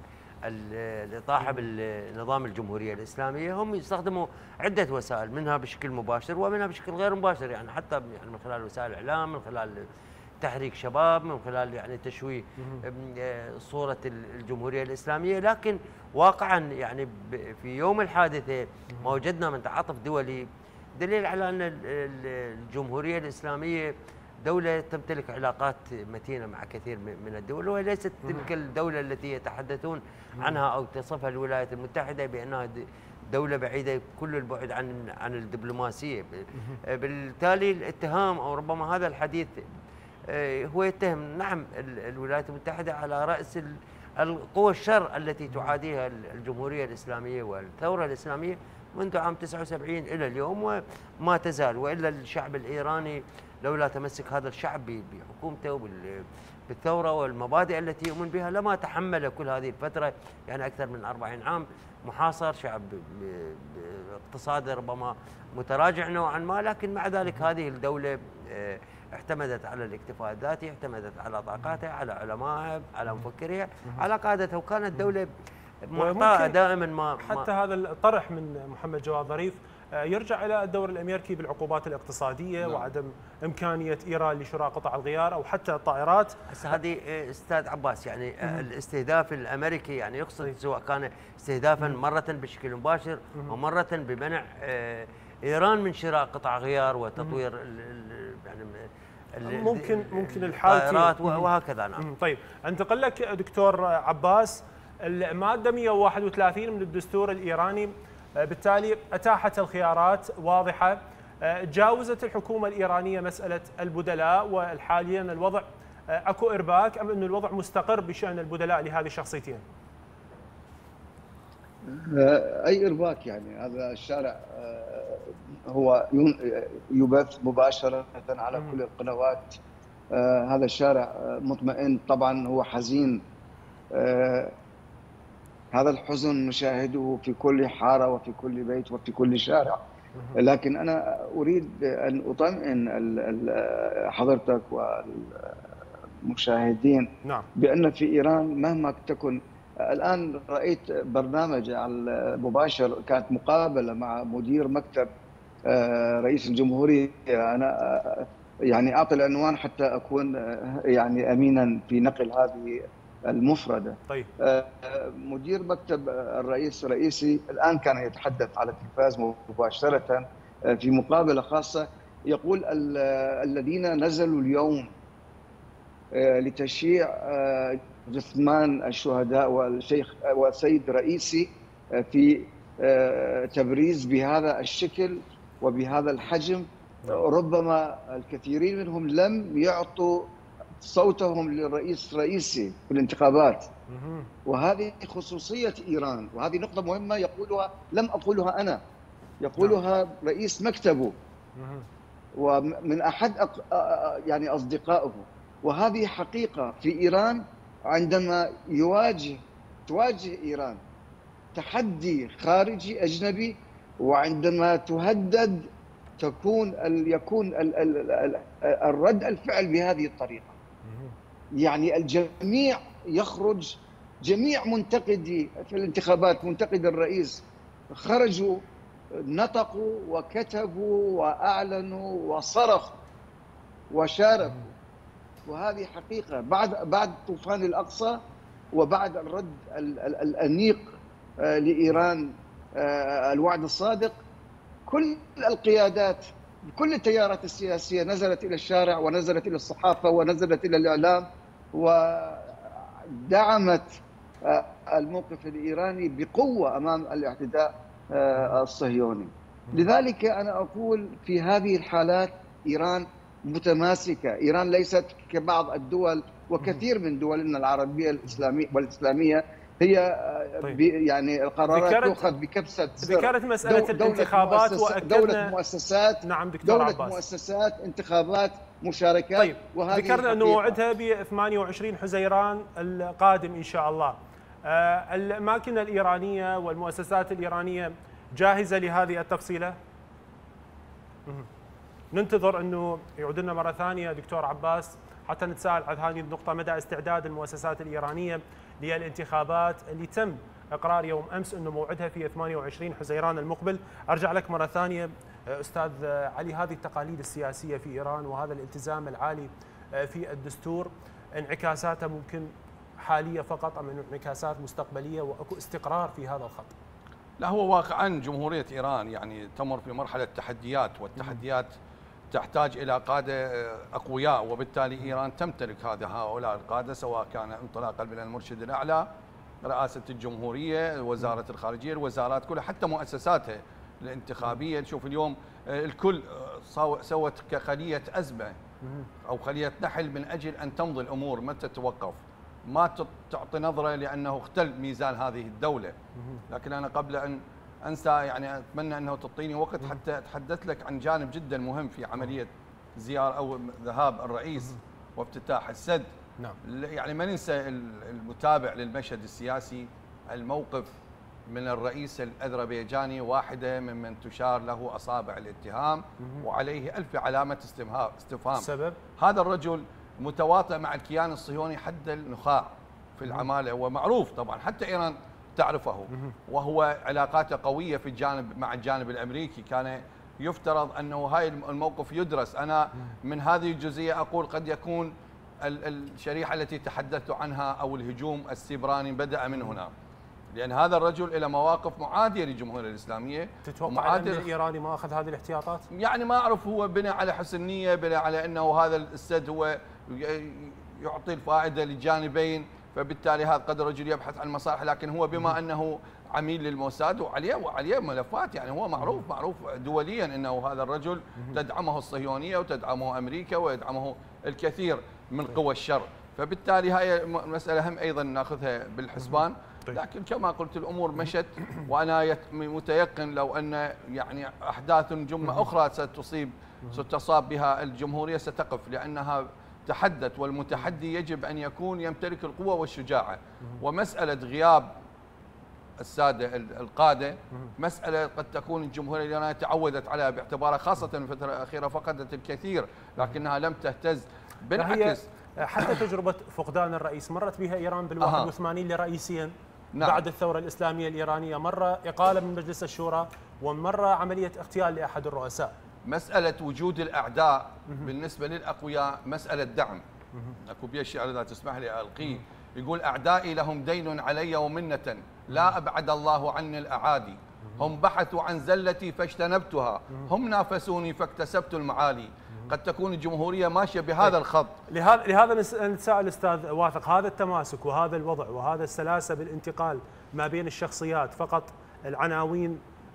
الإطاحة بالنظام الجمهورية الإسلامية. هم يستخدموا عدة وسائل، منها بشكل مباشر ومنها بشكل غير مباشر، يعني حتى يعني من خلال وسائل الإعلام، من خلال تحريك شباب، من خلال يعني تشويه صورة الجمهورية الإسلامية. لكن واقعا يعني في يوم الحادثة ما وجدنا من تعاطف دولي دليل على أن الجمهورية الإسلامية دولة تمتلك علاقات متينة مع كثير من الدول، وليست تلك الدولة التي يتحدثون عنها أو تصفها الولايات المتحدة بأنها دولة بعيدة كل البعد عن عن الدبلوماسية. بالتالي الاتهام أو ربما هذا الحديث هو يتهم نعم الولايات المتحدة على رأس القوى الشر التي تعاديها الجمهورية الإسلامية والثورة الإسلامية منذ عام تسعة وسبعين إلى اليوم، وما تزال. وإلا الشعب الإيراني لولا تمسك هذا الشعب بحكومته بالثورة والمبادئ التي يؤمن بها لما تحمل كل هذه الفترة، يعني أكثر من أربعين عام محاصر، شعب اقتصاده ربما متراجع نوعا ما، لكن مع ذلك هذه الدولة اعتمدت على الاكتفاء الذاتي، اعتمدت على طاقاتها، على علمائها، على مفكريها، على قادتها، وكانت دولة معطاءة دائما. ما حتى ما هذا الطرح من محمد جواد ظريف يرجع إلى الدور الأمريكي بالعقوبات الاقتصادية. نعم. وعدم إمكانية إيران لشراء قطع الغيار أو حتى الطائرات. هسه هذه أستاذ عباس يعني مم. الاستهداف الأمريكي يعني يقصد سواء كان استهدافا مم. مرة بشكل مباشر مم. ومرة بمنع إيران من شراء قطع غيار وتطوير يعني ممكن ممكن الحالة وهكذا. نعم. طيب انتقل لك دكتور عباس. المادة مئة وواحد وثلاثين من الدستور الإيراني بالتالي أتاحت الخيارات واضحة. جاوزت الحكومة الإيرانية مسألة البدلاء، وحاليا الوضع أكو إرباك أم أن الوضع مستقر بشأن البدلاء لهذه الشخصيتين؟ أي إرباك، يعني هذا الشارع هو يبث مباشرة على كل القنوات. هذا الشارع مطمئن، طبعا هو حزين. هذا الحزن نشاهده في كل حارة وفي كل بيت وفي كل شارع. لكن أنا أريد أن أطمئن حضرتك والمشاهدين نعم. بأن في إيران مهما تكن. الآن رأيت برنامج مباشر، كانت مقابلة مع مدير مكتب رئيس الجمهورية. أنا يعني أعطي العنوان حتى أكون يعني أمينا في نقل هذه المفردة. طيب. مدير مكتب الرئيس الرئيسي الآن كان يتحدث على التلفاز مباشرة في مقابلة خاصة، يقول الذين نزلوا اليوم لتشييع جثمان الشهداء والشيخ والسيد رئيسي في تبريز بهذا الشكل وبهذا الحجم، ربما الكثيرين منهم لم يعطوا صوتهم للرئيس الرئيسي في الانتخابات. وهذه خصوصية إيران، وهذه نقطة مهمة يقولها لم أقولها أنا، يقولها رئيس مكتبه ومن أحد يعني أصدقائه. وهذه حقيقة في إيران، عندما يواجه تواجه إيران تحدي خارجي أجنبي، وعندما تهدد تكون يكون الرد الفعل بهذه الطريقة. يعني الجميع يخرج، جميع منتقدي في الانتخابات، منتقد الرئيس، خرجوا نطقوا وكتبوا وأعلنوا وصرخوا وشاركوا. وهذه حقيقة بعد بعد طوفان الأقصى وبعد الرد الأنيق لإيران، الوعد الصادق، كل القيادات، كل التيارات السياسية نزلت إلى الشارع ونزلت إلى الصحافة ونزلت إلى الإعلام ودعمت الموقف الإيراني بقوة أمام الاعتداء الصهيوني. لذلك أنا أقول في هذه الحالات إيران متماسكة. إيران ليست كبعض الدول وكثير من دولنا العربية الإسلامية والإسلامية هي طيب. يعني القرارات تؤخذ بكبسة سر. ذكرت مسألة دولة الانتخابات وأكدنا دولة مؤسسات نعم دكتور دولة عباس. مؤسسات انتخابات مشاركات. طيب ذكرنا أنه موعدها ب ثمانية وعشرين حزيران القادم إن شاء الله. آه الأماكن الإيرانية والمؤسسات الإيرانية جاهزة لهذه التفصيلة؟ ننتظر أنه يعود لنا مرة ثانية دكتور عباس حتى نتساءل عن هذه النقطة، مدى استعداد المؤسسات الإيرانية للانتخابات اللي تم إقرار يوم أمس أنه موعدها في ثمانية وعشرين حزيران المقبل. أرجع لك مرة ثانية أستاذ علي، هذه التقاليد السياسية في إيران وهذا الالتزام العالي في الدستور انعكاساتها ممكن حالية فقط أم انعكاسات مستقبلية وأكو استقرار في هذا الخط؟ لا، هو واقعا جمهورية إيران يعني تمر في مرحلة تحديات، والتحديات تحتاج إلى قادة أقوياء، وبالتالي إيران تمتلك هذا هؤلاء القادة، سواء كان انطلاقا من المرشد الأعلى، رئاسة الجمهورية، وزارة الخارجية، الوزارات كلها، حتى مؤسساتها الانتخابية. نشوف اليوم الكل سوت كخلية أزمة أو خلية نحل من أجل أن تمضي الأمور، ما تتوقف، ما تعطي نظرة، لأنه اختل ميزان هذه الدولة. لكن أنا قبل أن أنسى يعني أتمنى أنه تعطيني وقت حتى أتحدث لك عن جانب جدا مهم في عملية زيارة أو ذهاب الرئيس وافتتاح السد. نعم. يعني ما ننسى المتابع للمشهد السياسي، الموقف من الرئيس الأذربيجاني واحدة ممن تشار له أصابع الاتهام وعليه ألف علامة استفهام. السبب؟ هذا الرجل متواطئ مع الكيان الصهيوني حد النخاع في العمالة، ومعروف طبعا حتى إيران تعرفه، وهو علاقاته قوية في الجانب مع الجانب الأمريكي. كان يفترض أنه هاي الموقف يدرس. أنا من هذه الجزئية أقول قد يكون الشريحة التي تحدثت عنها أو الهجوم السيبراني بدأ من هنا، لأن هذا الرجل له مواقف معادية للجمهورية الإسلامية. تتوقع أن الإيراني ما أخذ هذه الاحتياطات؟ يعني ما أعرف، هو بنى على حسن نية، بنى على أنه هذا السد هو يعطي الفائدة للجانبين، فبالتالي هذا قد رجل يبحث عن مصالح. لكن هو بما أنه عميل للموساد وعليه وعليه ملفات، يعني هو معروف معروف دوليا أنه هذا الرجل تدعمه الصهيونية وتدعمه أمريكا ويدعمه الكثير من قوى الشر، فبالتالي هاي المسألة هم أيضا ناخذها بالحسبان. لكن كما قلت الأمور مشت، وأنا متيقن لو أن يعني أحداث جمة أخرى ستصيب ستصاب بها الجمهورية ستقف، لأنها تحدت، والمتحدي يجب أن يكون يمتلك القوة والشجاعة. ومسألة غياب السادة القادة مسألة قد تكون الجمهورية الإيرانية تعودت عليها، باعتبارها خاصة في الفترة الأخيرة فقدت الكثير لكنها لم تهتز. بالعكس حتى تجربة فقدان الرئيس مرت بها إيران بالواحد وثمانين لرئيسين. نعم. بعد الثورة الإسلامية الإيرانية مرة إقالة من مجلس الشورى ومرة عملية اغتيال لأحد الرؤساء. مسألة وجود الأعداء بالنسبة للأقوياء مسألة دعم. أكو بيا الشعر إذا تسمح لي ألقيه، يقول أعدائي لهم دين علي ومنة، لا أبعد الله عني الأعادي، هم بحثوا عن زلتي فاجتنبتها، هم نافسوني فاكتسبت المعالي. قد تكون الجمهورية ماشية بهذا الخط. لهذا لهذا نتساءل أستاذ واثق، هذا التماسك وهذا الوضع وهذا السلاسة بالانتقال ما بين الشخصيات، فقط العناوين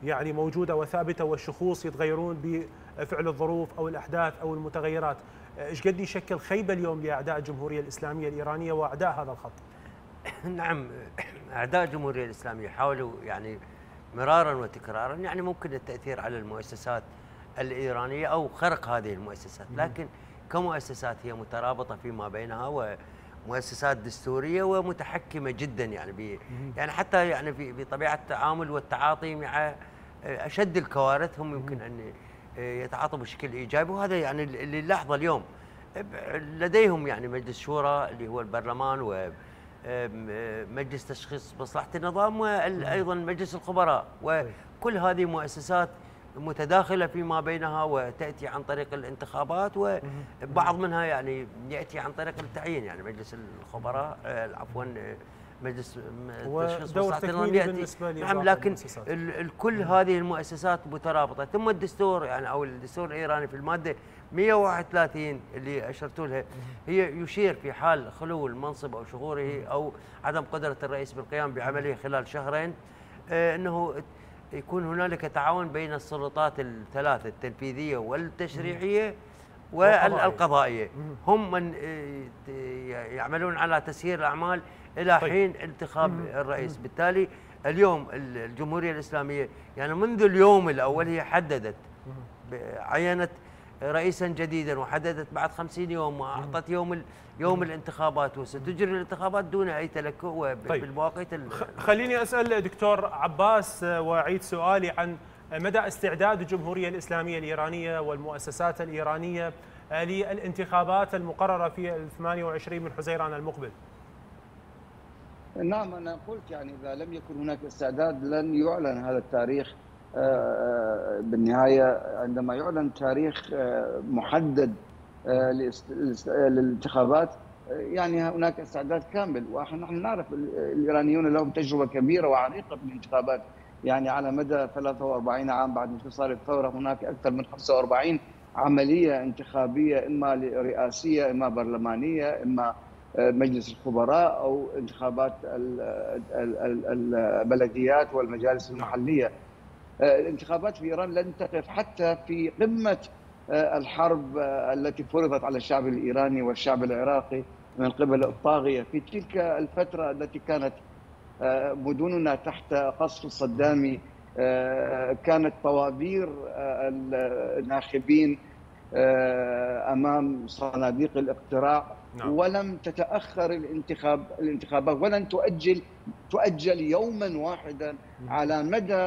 يعني موجودة وثابتة والشخوص يتغيرون بفعل الظروف أو الأحداث أو المتغيرات، إيش قد يشكل خيبة اليوم لأعداء الجمهورية الإسلامية الإيرانية وأعداء هذا الخط؟ نعم، أعداء الجمهورية الإسلامية حاولوا يعني مرارا وتكرارا يعني ممكن التأثير على المؤسسات الإيرانية أو خرق هذه المؤسسات، لكن كمؤسسات هي مترابطة فيما بينها ومؤسسات دستورية ومتحكمة جدا يعني ب يعني حتى يعني في بطبيعة التعامل والتعاطي مع أشد الكوارث هم يمكن أن يتعاطوا بشكل إيجابي، وهذا يعني اللي نلاحظه اليوم. لديهم يعني مجلس شورى اللي هو البرلمان و مجلس تشخيص مصلحة النظام وأيضا مجلس الخبراء، وكل هذه مؤسسات متداخلة فيما بينها وتأتي عن طريق الانتخابات، وبعض منها يعني يأتي عن طريق التعيين، يعني مجلس الخبراء عفوا مجلس تشخيص مصلحة النظام يأتي. نعم، لكن كل هذه المؤسسات مترابطة. ثم الدستور يعني أو الدستور الإيراني في المادة مئة وواحد وثلاثين اللي أشرتوا لها هي يشير في حال خلو المنصب أو شغوره أو عدم قدرة الرئيس بالقيام بعمله خلال شهرين أنه يكون هنالك تعاون بين السلطات الثلاث التنفيذية والتشريعية والقضائية، هم من يعملون على تسيير الأعمال إلى حين انتخاب الرئيس. بالتالي اليوم الجمهورية الإسلامية يعني منذ اليوم الأول هي حددت عينت رئيسا جديدا وحددت بعد خمسين يوم وأعطت يوم يوم الانتخابات وستجري الانتخابات دون أي تلكؤ بالمواقيت. خليني أسأل دكتور عباس وأعيد سؤالي عن مدى استعداد الجمهورية الإسلامية الإيرانية والمؤسسات الإيرانية للانتخابات المقررة في الثمانية وعشرين من حزيران المقبل. نعم، أنا قلت يعني إذا لم يكن هناك استعداد لن يعلن هذا التاريخ بالنهاية. عندما يعلن تاريخ محدد للانتخابات يعني هناك استعداد كامل، ونحن نعرف الإيرانيون لهم تجربة كبيرة وعريقة في الانتخابات، يعني على مدى ثلاثة وأربعين عام بعد انفصال الثورة هناك أكثر من خمسة وأربعين عملية انتخابية، إما رئاسية إما برلمانية إما مجلس الخبراء أو انتخابات البلديات والمجالس المحلية. الانتخابات في إيران لن تقف حتى في قمة الحرب التي فرضت على الشعب الإيراني والشعب العراقي من قبل الطاغية في تلك الفترة التي كانت مدننا تحت قصف الصدامي، كانت طوابير الناخبين أمام صناديق الاقتراع، ولم تتأخر الانتخاب الانتخابات ولن تؤجل تؤجل يوما واحدا على مدى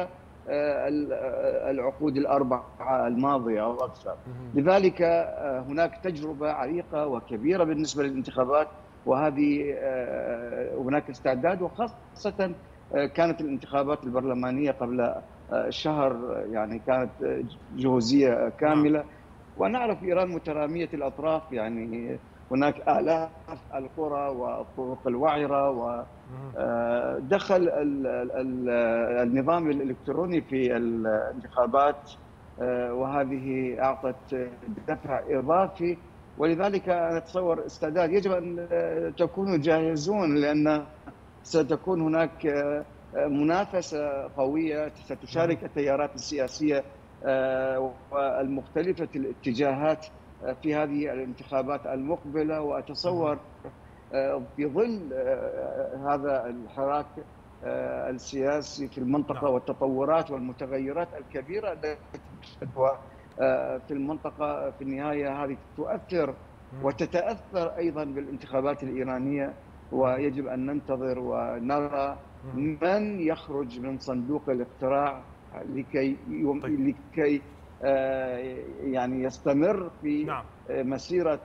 العقود الأربعة الماضية أو أكثر. لذلك هناك تجربة عريقة وكبيرة بالنسبة للانتخابات، وهذه هناك استعداد، وخاصة كانت الانتخابات البرلمانية قبل شهر يعني كانت جهوزية كاملة، ونعرف إيران مترامية الأطراف، يعني هناك آلاف القرى والطرق الوعرة، ودخل النظام الإلكتروني في الانتخابات، وهذه أعطت دفع إضافي. ولذلك أتصور استعداد يجب أن تكونوا جاهزون، لأن ستكون هناك منافسة قوية ستشارك التيارات السياسية والمختلفة الاتجاهات في هذه الانتخابات المقبلة. وأتصور في ظل هذا الحراك السياسي في المنطقة والتطورات والمتغيرات الكبيرة التي تشهدها في المنطقة، في النهاية هذه تؤثر وتتأثر أيضا بالانتخابات الإيرانية، ويجب أن ننتظر ونرى من يخرج من صندوق الاقتراع لكي لكي يعني يستمر في مسيرة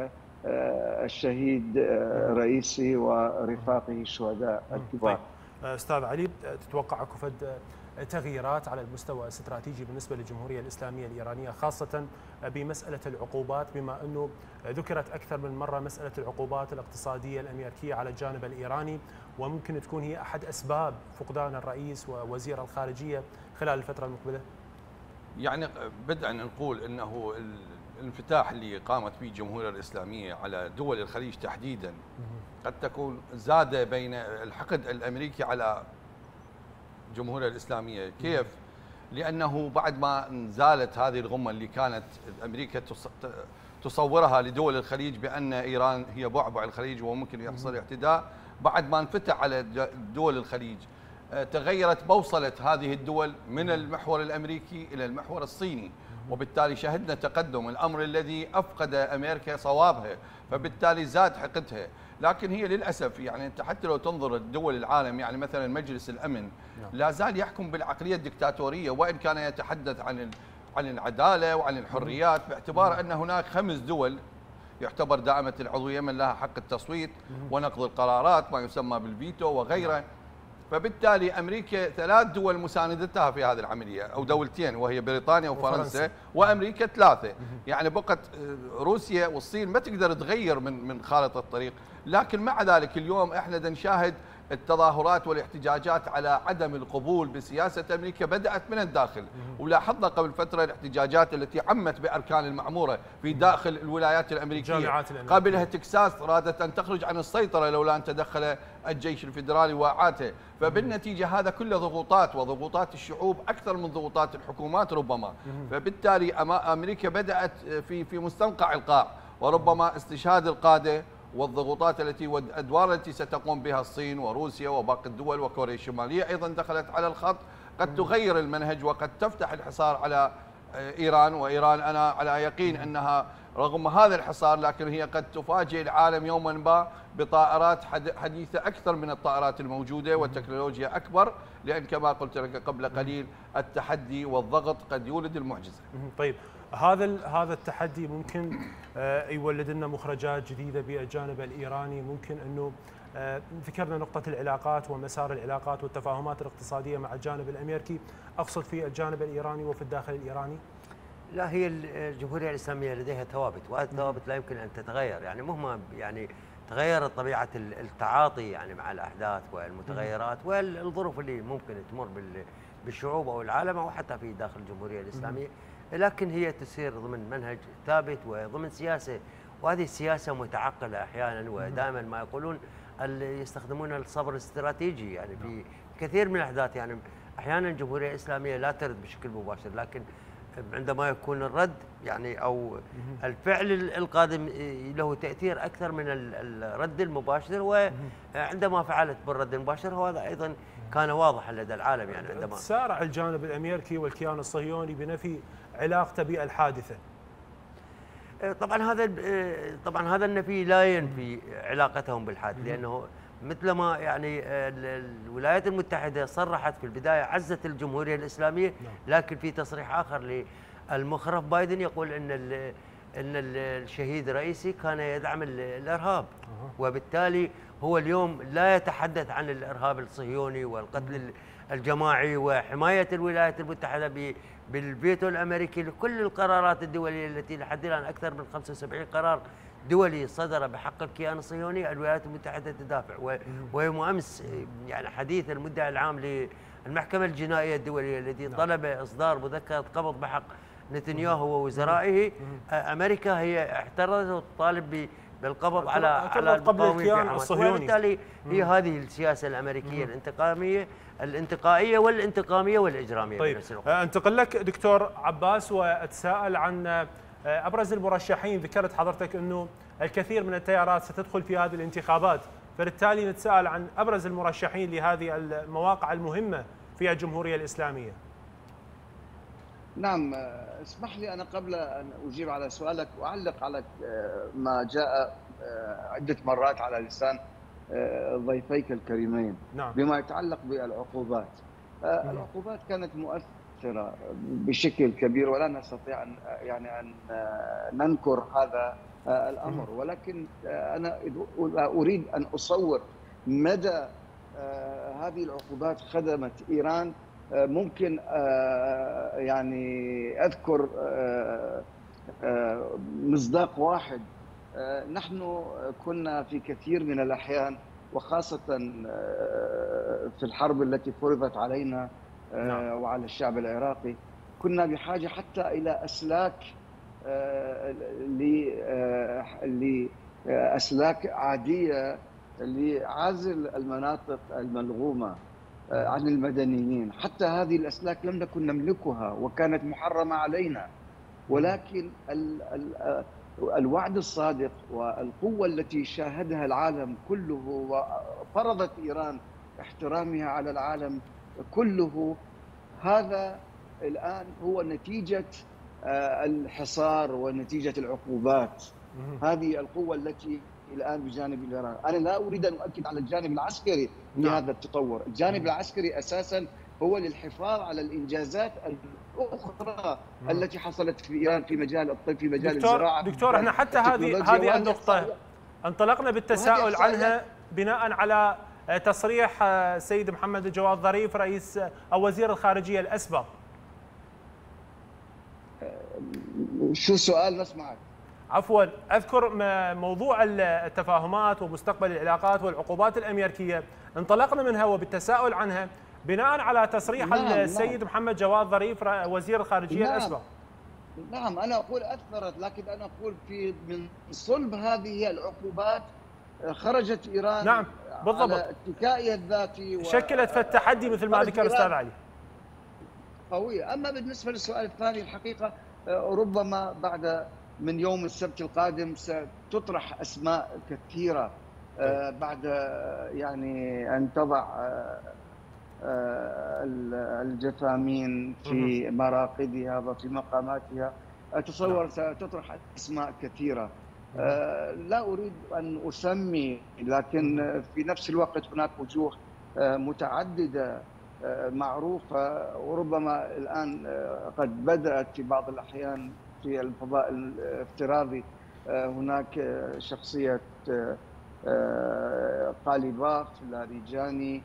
الشهيد رئيسي ورفاقه الشهداء الكبار. أستاذ علي، تتوقع كفد تغييرات على المستوى الاستراتيجي بالنسبة للجمهورية الإسلامية الإيرانية، خاصة بمسألة العقوبات، بما أنه ذكرت أكثر من مرة مسألة العقوبات الاقتصادية الأمريكية على الجانب الإيراني، وممكن تكون هي أحد أسباب فقدان الرئيس ووزير الخارجية خلال الفترة المقبلة؟ يعني بدءا نقول أنه الانفتاح اللي قامت به الجمهورية الإسلامية على دول الخليج تحديدا قد تكون زاد بين الحقد الأمريكي على الجمهورية الإسلامية. كيف؟ لأنه بعد ما زالت هذه الغمة اللي كانت أمريكا تصورها لدول الخليج بأن إيران هي بعبع الخليج وممكن يحصل اعتداء، بعد ما انفتح على دول الخليج تغيرت بوصلة هذه الدول من المحور الأمريكي إلى المحور الصيني، وبالتالي شهدنا تقدم، الأمر الذي أفقد أمريكا صوابها، فبالتالي زاد حقدها. لكن هي للأسف يعني أنت حتى لو تنظر دول العالم، يعني مثلا مجلس الأمن لا زال يحكم بالعقلية الدكتاتورية، وإن كان يتحدث عن عن العدالة وعن الحريات، باعتبار أن هناك خمس دول يعتبر دائمة العضوية من لها حق التصويت ونقض القرارات ما يسمى بالفيتو وغيره. فبالتالي أمريكا ثلاث دول مساندتها في هذه العملية، أو دولتين وهي بريطانيا وفرنسا، وأمريكا ثلاثة. يعني بقت روسيا والصين ما تقدر تغير من من خارطة الطريق. لكن مع ذلك اليوم احنا نشاهد التظاهرات والاحتجاجات على عدم القبول بسياسة أمريكا بدأت من الداخل، ولاحظنا قبل فترة الاحتجاجات التي عمت بأركان المعمورة في داخل الولايات الأمريكية. قبلها تكساس رادت أن تخرج عن السيطرة لولا أن تدخل الجيش الفيدرالي وأعاته. فبالنتيجة هذا كله ضغوطات، وضغوطات الشعوب أكثر من ضغوطات الحكومات ربما. فبالتالي أمريكا بدأت في في مستنقع القاع، وربما استشهاد القادة والضغوطات التي والادوار التي ستقوم بها الصين وروسيا وباقي الدول وكوريا الشماليه ايضا دخلت على الخط، قد تغير المنهج وقد تفتح الحصار على ايران. وايران انا على يقين انها رغم هذا الحصار لكن هي قد تفاجئ العالم يوما ما بطائرات حديثه اكثر من الطائرات الموجوده والتكنولوجيا اكبر، لان كما قلت لك قبل قليل التحدي والضغط قد يولد المعجزه. طيب هذا هذا التحدي ممكن يولد لنا مخرجات جديده بالجانب الايراني، ممكن انه ذكرنا نقطه العلاقات ومسار العلاقات والتفاهمات الاقتصاديه مع الجانب الامريكي، اقصد في الجانب الايراني وفي الداخل الايراني. لا، هي الجمهوريه الاسلاميه لديها ثوابت، وهذه الثوابت لا يمكن ان تتغير، يعني مهما يعني تغيرت طبيعه التعاطي يعني مع الاحداث والمتغيرات والظروف اللي ممكن تمر بالشعوب او العالم او حتى في داخل الجمهوريه الاسلاميه، لكن هي تسير ضمن منهج ثابت وضمن سياسه، وهذه السياسه متعقله احيانا، ودائما ما يقولون يستخدمون الصبر الاستراتيجي يعني في كثير من الاحداث. يعني احيانا الجمهوريه الاسلاميه لا ترد بشكل مباشر، لكن عندما يكون الرد يعني او الفعل القادم له تاثير اكثر من الرد المباشر، وعندما فعلت بالرد المباشر وهذا ايضا كان واضحا لدى العالم. يعني عندما سارع الجانب الامريكي والكيان الصهيوني بنفي علاقته بالحادثه. طبعا هذا طبعا هذا النفي لا ينفي علاقتهم بالحادث، لانه مثلما يعني الولايات المتحده صرحت في البدايه عزت الجمهوريه الاسلاميه، لكن في تصريح اخر للمخرف بايدن يقول ان ان الشهيد الرئيسي كان يدعم الارهاب، وبالتالي هو اليوم لا يتحدث عن الارهاب الصهيوني والقتل الجماعي وحمايه الولايات المتحده بالفيتو الامريكي لكل القرارات الدوليه التي لحد الان اكثر من خمسة وسبعين قرار دولي صدر بحق الكيان الصهيوني الولايات المتحده تدافع. ويوم امس يعني حديث المدعي العام للمحكمه الجنائيه الدوليه الذي طلب اصدار مذكره قبض بحق نتنياهو ووزرائه، امريكا هي احترزت وتطالب بالقبض على على الكيان الصهيوني، وبالتالي هي هذه السياسه الامريكيه الانتقاميه الانتقائيه والانتقاميه والاجراميه. طيب انتقل لك دكتور عباس واتساءل عن ابرز المرشحين. ذكرت حضرتك انه الكثير من التيارات ستدخل في هذه الانتخابات، فبالتالي نتساءل عن ابرز المرشحين لهذه المواقع المهمه في الجمهوريه الاسلاميه. نعم، اسمح لي أنا قبل أن أجيب على سؤالك أعلق على ما جاء عدة مرات على لسان ضيفيك الكريمين. نعم. بما يتعلق بالعقوبات. العقوبات كانت مؤثرة بشكل كبير ولا نستطيع أن يعني أن ننكر هذا الأمر، ولكن أنا أريد أن أصور مدى هذه العقوبات خدمت إيران. ممكن يعني أذكر مصداق واحد. نحن كنا في كثير من الأحيان وخاصة في الحرب التي فرضت علينا وعلى الشعب العراقي كنا بحاجة حتى إلى أسلاك لأسلاك عادية لعزل المناطق الملغومة عن المدنيين. حتى هذه الأسلاك لم نكن نملكها وكانت محرمة علينا، ولكن ال ال الوعد الصادق والقوة التي شاهدها العالم كله وفرضت إيران احترامها على العالم كله، هذا الآن هو نتيجة الحصار ونتيجة العقوبات. هذه القوة التي الآن بجانب إيران. أنا لا أريد أن أؤكد على الجانب العسكري لهذا التطور. الجانب العسكري أساساً هو للحفاظ على الإنجازات الأخرى التي حصلت في إيران في مجال الطب، في مجال دكتور الزراعة. دكتور احنا حتى هذه هذه النقطة انطلقنا بالتساؤل عنها بناء على تصريح السيد محمد جواد ظريف رئيس أو وزير الخارجية الأسبق. شو السؤال؟ نسمعك. عفوا، أذكر موضوع التفاهمات ومستقبل العلاقات والعقوبات الأمريكية انطلقنا منها وبالتساؤل عنها بناء على تصريح نعم السيد نعم. محمد جواد ظريف وزير الخارجية نعم الأسبق. نعم، أنا أقول أثرت، لكن أنا أقول في من صلب هذه العقوبات خرجت إيران نعم بالضبط على اتكائها الذاتي شكلت في التحدي مثل ما ذكر أستاذ علي قوية. أما بالنسبة للسؤال الثاني، الحقيقة ربما بعد من يوم السبت القادم ستطرح أسماء كثيرة بعد يعني أن تضع الجثامين في مراقدها وفي مقاماتها. أتصور ستطرح أسماء كثيرة، لا أريد أن أسمي، لكن في نفس الوقت هناك وجوه متعددة معروفة، وربما الآن قد بدأت في بعض الأحيان في الفضاء الافتراضي. هناك شخصية قاليباف، لاریجانی،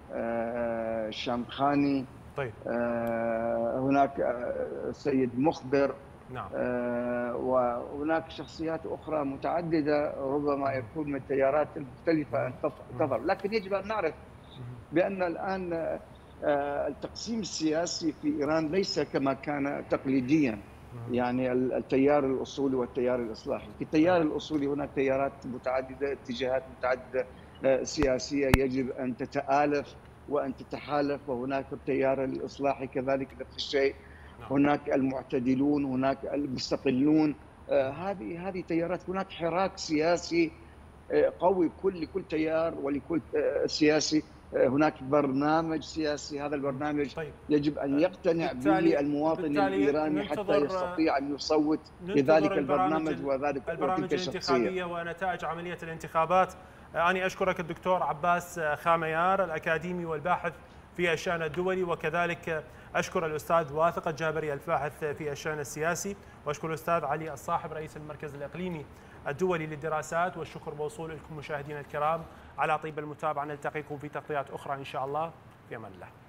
شامخاني، طيب. هناك السيد مخبر، نعم. وهناك شخصيات أخرى متعددة ربما يكون من التيارات المختلفة أن تظهر. لكن يجب أن نعرف بأن الآن التقسيم السياسي في إيران ليس كما كان تقليديا، يعني التيار الأصولي والتيار الإصلاحي. في التيار الأصولي هناك تيارات متعددة، اتجاهات متعددة سياسية يجب أن تتآلف وأن تتحالف، وهناك التيار الإصلاحي كذلك نفس الشيء. هناك المعتدلون، هناك المستقلون، هذه هذه تيارات. هناك حراك سياسي قوي كل لكل تيار ولكل سياسي هناك برنامج سياسي. هذا البرنامج طيب. يجب أن يقتنع به المواطن الإيراني حتى يستطيع أن يصوت لذلك البرنامج وذلك البرامج الانتخابية ونتائج عملية الانتخابات. أنا أشكرك الدكتور عباس خاميار الأكاديمي والباحث في الشأن الدولي، وكذلك أشكر الأستاذ واثق الجابري الباحث في الشأن السياسي، وأشكر الأستاذ علي الصاحب رئيس المركز الإقليمي الدولي للدراسات. والشكر موصول لكم مشاهدينا الكرام على طيب المتابعة. نلتقيكم في تغطيات أخرى إن شاء الله. في أمان الله.